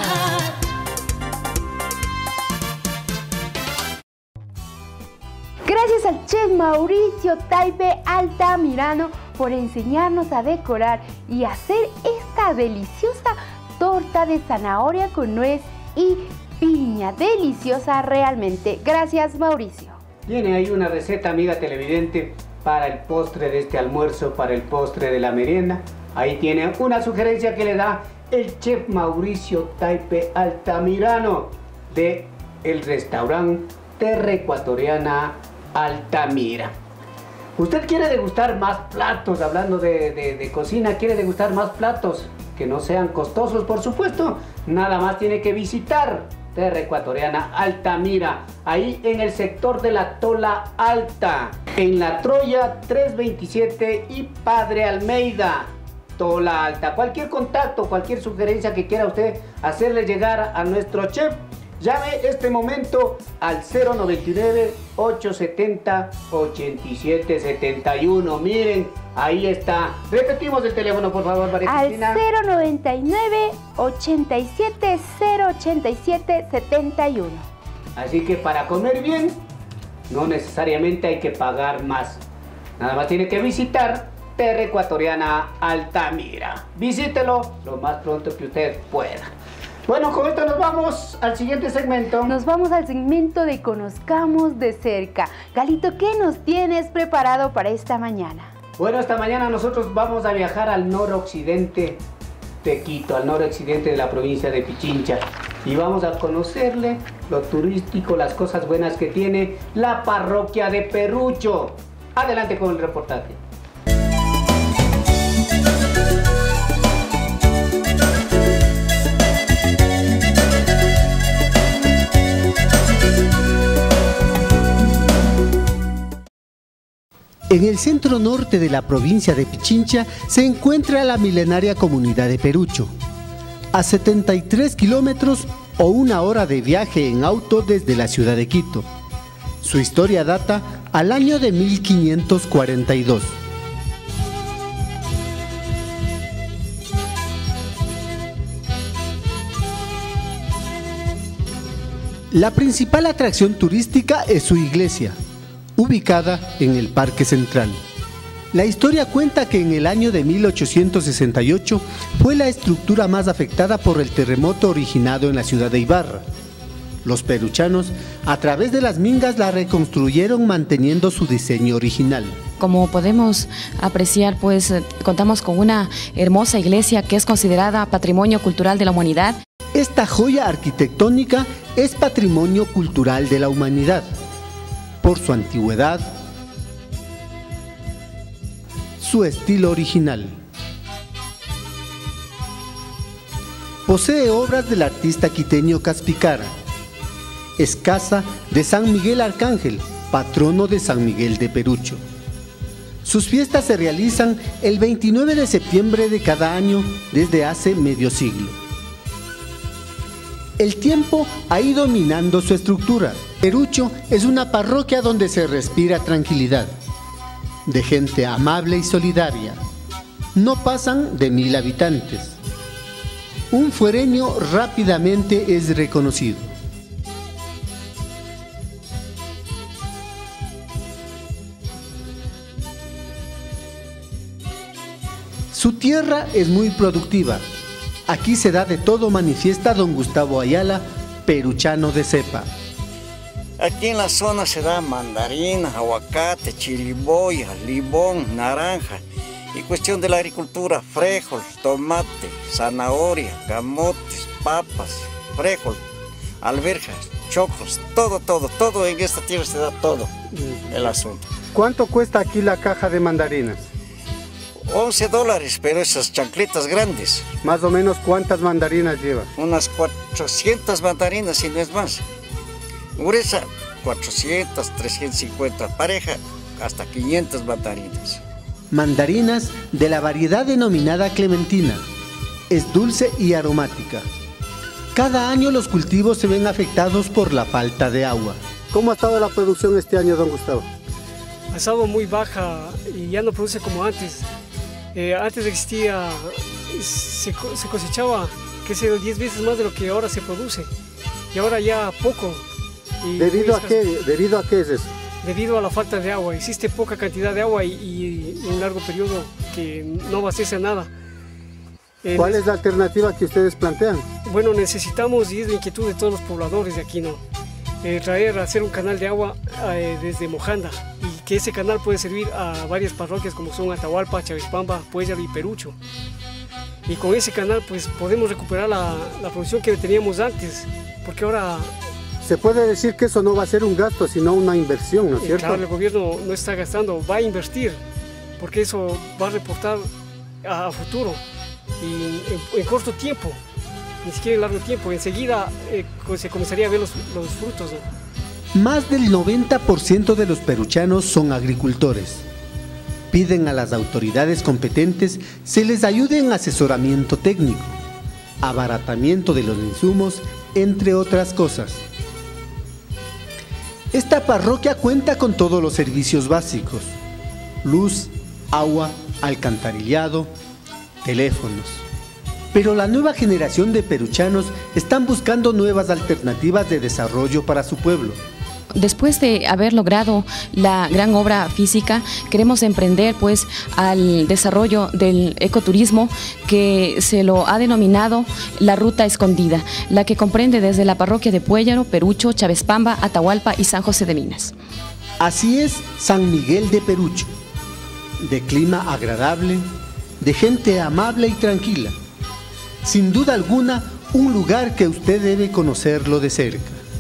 Gracias al chef Mauricio Taipe Altamirano por enseñarnos a decorar y hacer esta deliciosa torta de zanahoria con nuez y piña. Deliciosa realmente. Gracias, Mauricio. Tiene ahí una receta, amiga televidente, para el postre de este almuerzo, para el postre de la merienda. Ahí tiene una sugerencia que le da el chef Mauricio Taipe Altamirano de el restaurante Tierra Ecuatoriana Altamira. ¿Usted quiere degustar más platos? Hablando de cocina, ¿quiere degustar más platos que no sean costosos? Por supuesto, nada más tiene que visitar Tierra Ecuatoriana Altamira, ahí en el sector de la Tola Alta, en la Troya 327 y Padre Almeida, Tola Alta. Cualquier contacto, cualquier sugerencia que quiera usted hacerle llegar a nuestro chef, llame este momento al 099-870-8771. Miren, ahí está. Repetimos el teléfono, por favor, María Cristina. Al 099-87-087-71. Así que para comer bien, no necesariamente hay que pagar más. Nada más tiene que visitar Tierra Ecuatoriana Altamira. Visítelo lo más pronto que usted pueda. Bueno, con esto nos vamos al siguiente segmento. Nos vamos al segmento de Conozcamos de Cerca. Galito, ¿qué nos tienes preparado para esta mañana? Bueno, esta mañana nosotros vamos a viajar al noroccidente de Quito, al noroccidente de la provincia de Pichincha. Y vamos a conocerle lo turístico, las cosas buenas que tiene la parroquia de Perucho. Adelante con el reportaje. En el centro norte de la provincia de Pichincha se encuentra la milenaria comunidad de Perucho, a 73 kilómetros o 1 hora de viaje en auto desde la ciudad de Quito. Su historia data al año de 1542. La principal atracción turística es su iglesia, ubicada en el Parque Central. La historia cuenta que en el año de 1868 fue la estructura más afectada por el terremoto originado en la ciudad de Ibarra. Los peruchanos, a través de las mingas, la reconstruyeron manteniendo su diseño original. Como podemos apreciar, pues contamos con una hermosa iglesia que es considerada Patrimonio Cultural de la Humanidad. Esta joya arquitectónica es Patrimonio Cultural de la Humanidad por su antigüedad, su estilo original. Posee obras del artista quiteño Caspicara, es casa de San Miguel Arcángel, patrono de San Miguel de Perucho. Sus fiestas se realizan el 29 de septiembre de cada año desde hace medio siglo. El tiempo ha ido minando su estructura. Perucho es una parroquia donde se respira tranquilidad, de gente amable y solidaria. No pasan de 1000 habitantes. Un fuereño rápidamente es reconocido. Su tierra es muy productiva. Aquí se da de todo, manifiesta don Gustavo Ayala, peruchano de cepa. Aquí en la zona se da mandarina, aguacate, chiriboya, limón, naranja. Y cuestión de la agricultura, frijol, tomate, zanahoria, camotes, papas, frijol, alberjas, choclos, todo en esta tierra se da todo el asunto. ¿Cuánto cuesta aquí la caja de mandarinas? $11, pero esas chancletas grandes. Más o menos, ¿cuántas mandarinas lleva? Unas 400 mandarinas, si no es más. Gruesa, 400, 350. Pareja, hasta 500 mandarinas. Mandarinas de la variedad denominada clementina. Es dulce y aromática. Cada año los cultivos se ven afectados por la falta de agua. ¿Cómo ha estado la producción este año, don Gustavo? Ha estado muy baja y ya no produce como antes. Antes existía, se cosechaba, qué sé yo, 10 veces más de lo que ahora se produce. Y ahora ya poco. ¿Debido a qué es eso? Debido a la falta de agua. Existe poca cantidad de agua y un largo periodo que no abastece a nada. ¿Cuál es la alternativa que ustedes plantean? Bueno, necesitamos, y es la inquietud de todos los pobladores de aquí, ¿no? Hacer un canal de agua desde Mojanda, y que ese canal puede servir a varias parroquias como son Atahualpa, Chavespamba, Pueyaro y Perucho. Y con ese canal pues podemos recuperar la producción que teníamos antes, porque ahora... Se puede decir que eso no va a ser un gasto, sino una inversión, ¿no es cierto? Claro, el gobierno no está gastando, va a invertir, porque eso va a reportar a futuro y en corto tiempo. Ni siquiera en largo tiempo, enseguida se comenzaría a ver los frutos, ¿no? Más del 90% de los peruchanos son agricultores. Piden a las autoridades competentes se les ayude en asesoramiento técnico, abaratamiento de los insumos, entre otras cosas. Esta parroquia cuenta con todos los servicios básicos: luz, agua, alcantarillado, teléfonos. Pero la nueva generación de peruchanos están buscando nuevas alternativas de desarrollo para su pueblo. Después de haber logrado la gran obra física, queremos emprender pues al desarrollo del ecoturismo, que se lo ha denominado la Ruta Escondida, la que comprende desde la parroquia de Pueyaro, Perucho, Chavespamba, Atahualpa y San José de Minas. Así es San Miguel de Perucho, de clima agradable, de gente amable y tranquila. Sin duda alguna, un lugar que usted debe conocerlo de cerca.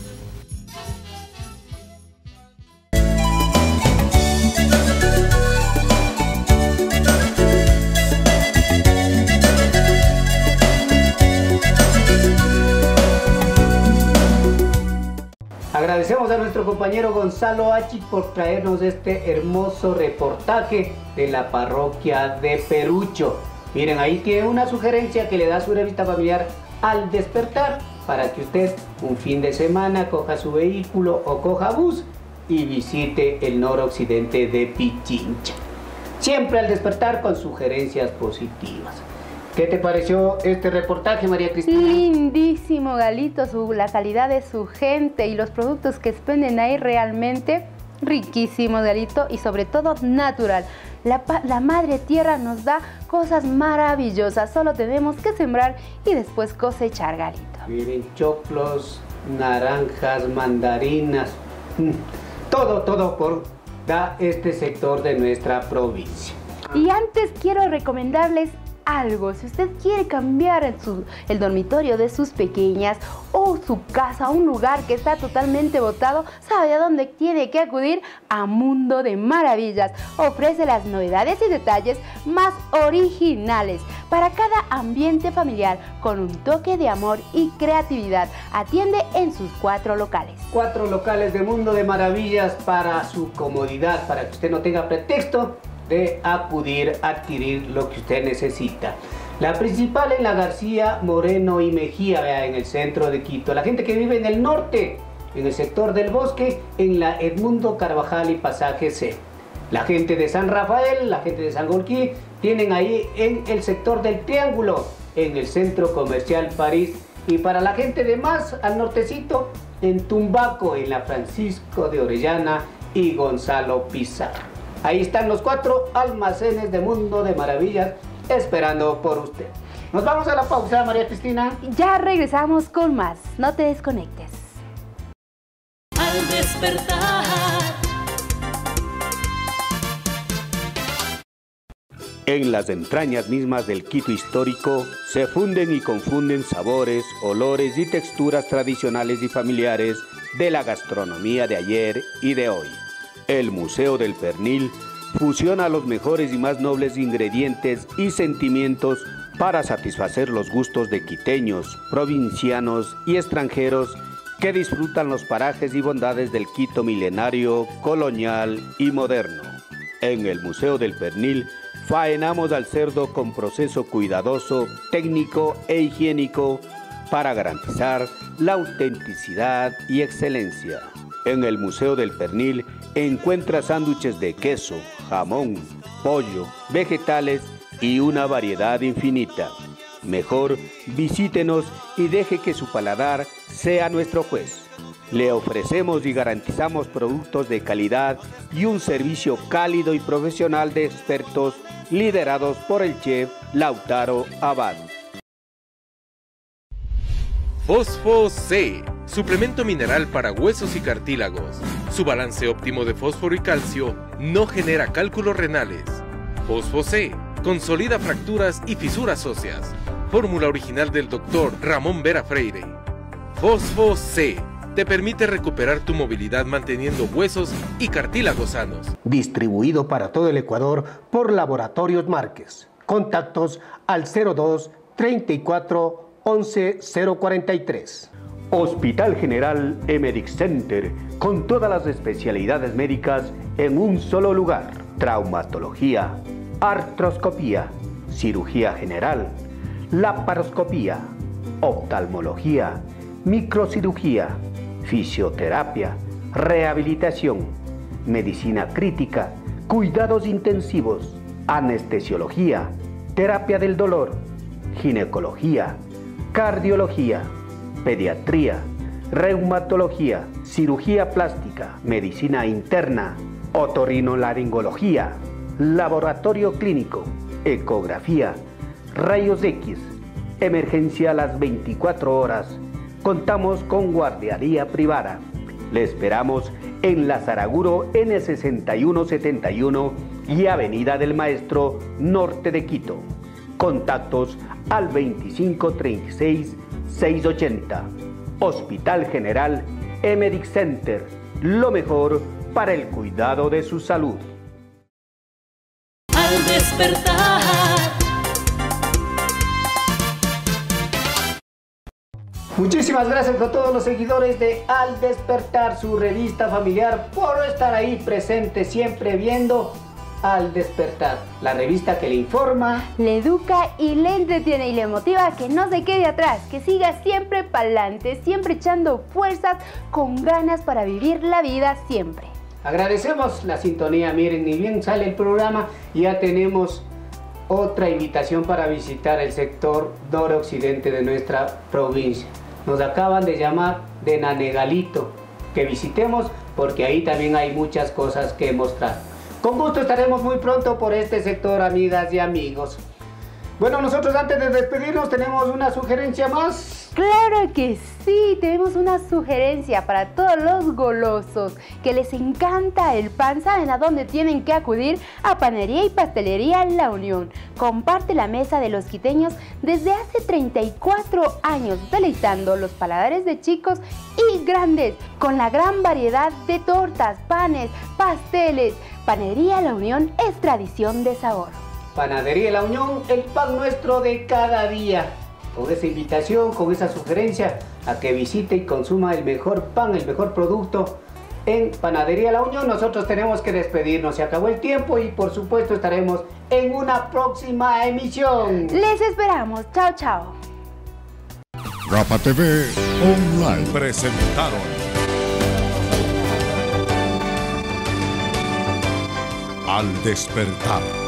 Agradecemos a nuestro compañero Gonzalo Achi por traernos este hermoso reportaje de la parroquia de Perucho. Miren, ahí tiene una sugerencia que le da su revista familiar Al Despertar, para que usted un fin de semana coja su vehículo o coja bus y visite el noroccidente de Pichincha. Siempre Al Despertar con sugerencias positivas. ¿Qué te pareció este reportaje, María Cristina? Lindísimo, Galito, la calidad de su gente y los productos que expenden ahí realmente riquísimo, Galito, y sobre todo natural. La madre tierra nos da cosas maravillosas, solo tenemos que sembrar y después cosechar, Galito. Miren, choclos, naranjas, mandarinas, todo por da este sector de nuestra provincia. Y antes quiero recomendarles algo. Si usted quiere cambiar el dormitorio de sus pequeñas o o su casa, un lugar que está totalmente botado, ¿sabe a dónde tiene que acudir? A Mundo de Maravillas. Ofrece las novedades y detalles más originales para cada ambiente familiar con un toque de amor y creatividad. Atiende en sus 4 locales. 4 locales de Mundo de Maravillas para su comodidad, para que usted no tenga pretexto de acudir a adquirir lo que usted necesita. La principal en la García Moreno y Mejía, vea, en el centro de Quito. La gente que vive en el norte, en el sector del Bosque, en la Edmundo Carvajal y Pasaje C. La gente de San Rafael, la gente de San Gorquí, tienen ahí en el sector del Triángulo, en el centro comercial París. Y para la gente de más al nortecito, en Tumbaco, en la Francisco de Orellana y Gonzalo Pizarro. Ahí están los 4 almacenes de Mundo de Maravillas esperando por usted. Nos vamos a la pausa, María Cristina. Ya regresamos con más. No te desconectes. Al despertar. En las entrañas mismas del Quito histórico se funden y confunden sabores, olores y texturas tradicionales y familiares de la gastronomía de ayer y de hoy. El Museo del Pernil fusiona los mejores y más nobles ingredientes y sentimientos para satisfacer los gustos de quiteños, provincianos y extranjeros que disfrutan los parajes y bondades del Quito milenario, colonial y moderno. En el Museo del Pernil faenamos al cerdo con proceso cuidadoso, técnico e higiénico para garantizar la autenticidad y excelencia. En el Museo del Pernil encuentra sándwiches de queso, jamón, pollo, vegetales y una variedad infinita. Mejor visítenos y deje que su paladar sea nuestro juez. Le ofrecemos y garantizamos productos de calidad y un servicio cálido y profesional de expertos liderados por el chef Lautaro Abad. Fosfo C, suplemento mineral para huesos y cartílagos. Su balance óptimo de fósforo y calcio no genera cálculos renales. Fosfo C, consolida fracturas y fisuras óseas. Fórmula original del Dr. Ramón Vera Freire. Fosfo C, te permite recuperar tu movilidad manteniendo huesos y cartílagos sanos. Distribuido para todo el Ecuador por Laboratorios Márquez. Contactos al 02 34 11 043. Hospital General Emedic Center, con todas las especialidades médicas en un solo lugar. Traumatología, artroscopía, cirugía general, laparoscopía, oftalmología, microcirugía, fisioterapia, rehabilitación, medicina crítica, cuidados intensivos, anestesiología, terapia del dolor, ginecología, cardiología, pediatría, reumatología, cirugía plástica, medicina interna, otorrinolaringología, laboratorio clínico, ecografía, rayos X, emergencia a las 24 horas. Contamos con guardería privada. Le esperamos en la Saraguro N6171 y Avenida del Maestro, norte de Quito. Contactos al 2536-680. Hospital General Emedic Center. Lo mejor para el cuidado de su salud. Al despertar. Muchísimas gracias a todos los seguidores de Al Despertar, su revista familiar, por estar ahí presente, siempre viendo Al Despertar, la revista que le informa, le educa y le entretiene y le motiva a que no se quede atrás, que siga siempre para adelante, siempre echando fuerzas, con ganas para vivir la vida siempre. Agradecemos la sintonía. Miren, ni bien sale el programa, ya tenemos otra invitación para visitar el sector noroccidente de nuestra provincia. Nos acaban de llamar de Nanegalito, que visitemos porque ahí también hay muchas cosas que mostrar. Con gusto estaremos muy pronto por este sector, amigas y amigos. Bueno, nosotros antes de despedirnos tenemos una sugerencia más. Claro que sí, tenemos una sugerencia para todos los golosos que les encanta el pan. ¿Saben a dónde tienen que acudir? A Panadería y Pastelería La Unión. Comparte la mesa de los quiteños desde hace 34 años, deleitando los paladares de chicos y grandes con la gran variedad de tortas, panes, pasteles. Panadería La Unión es tradición de sabor. Panadería La Unión, el pan nuestro de cada día. Con esa invitación, con esa sugerencia a que visite y consuma el mejor pan, el mejor producto en Panadería La Unión. Nosotros tenemos que despedirnos, se acabó el tiempo y por supuesto estaremos en una próxima emisión. Les esperamos, chao chao. GAFA TV Online presentaron Al Despertar.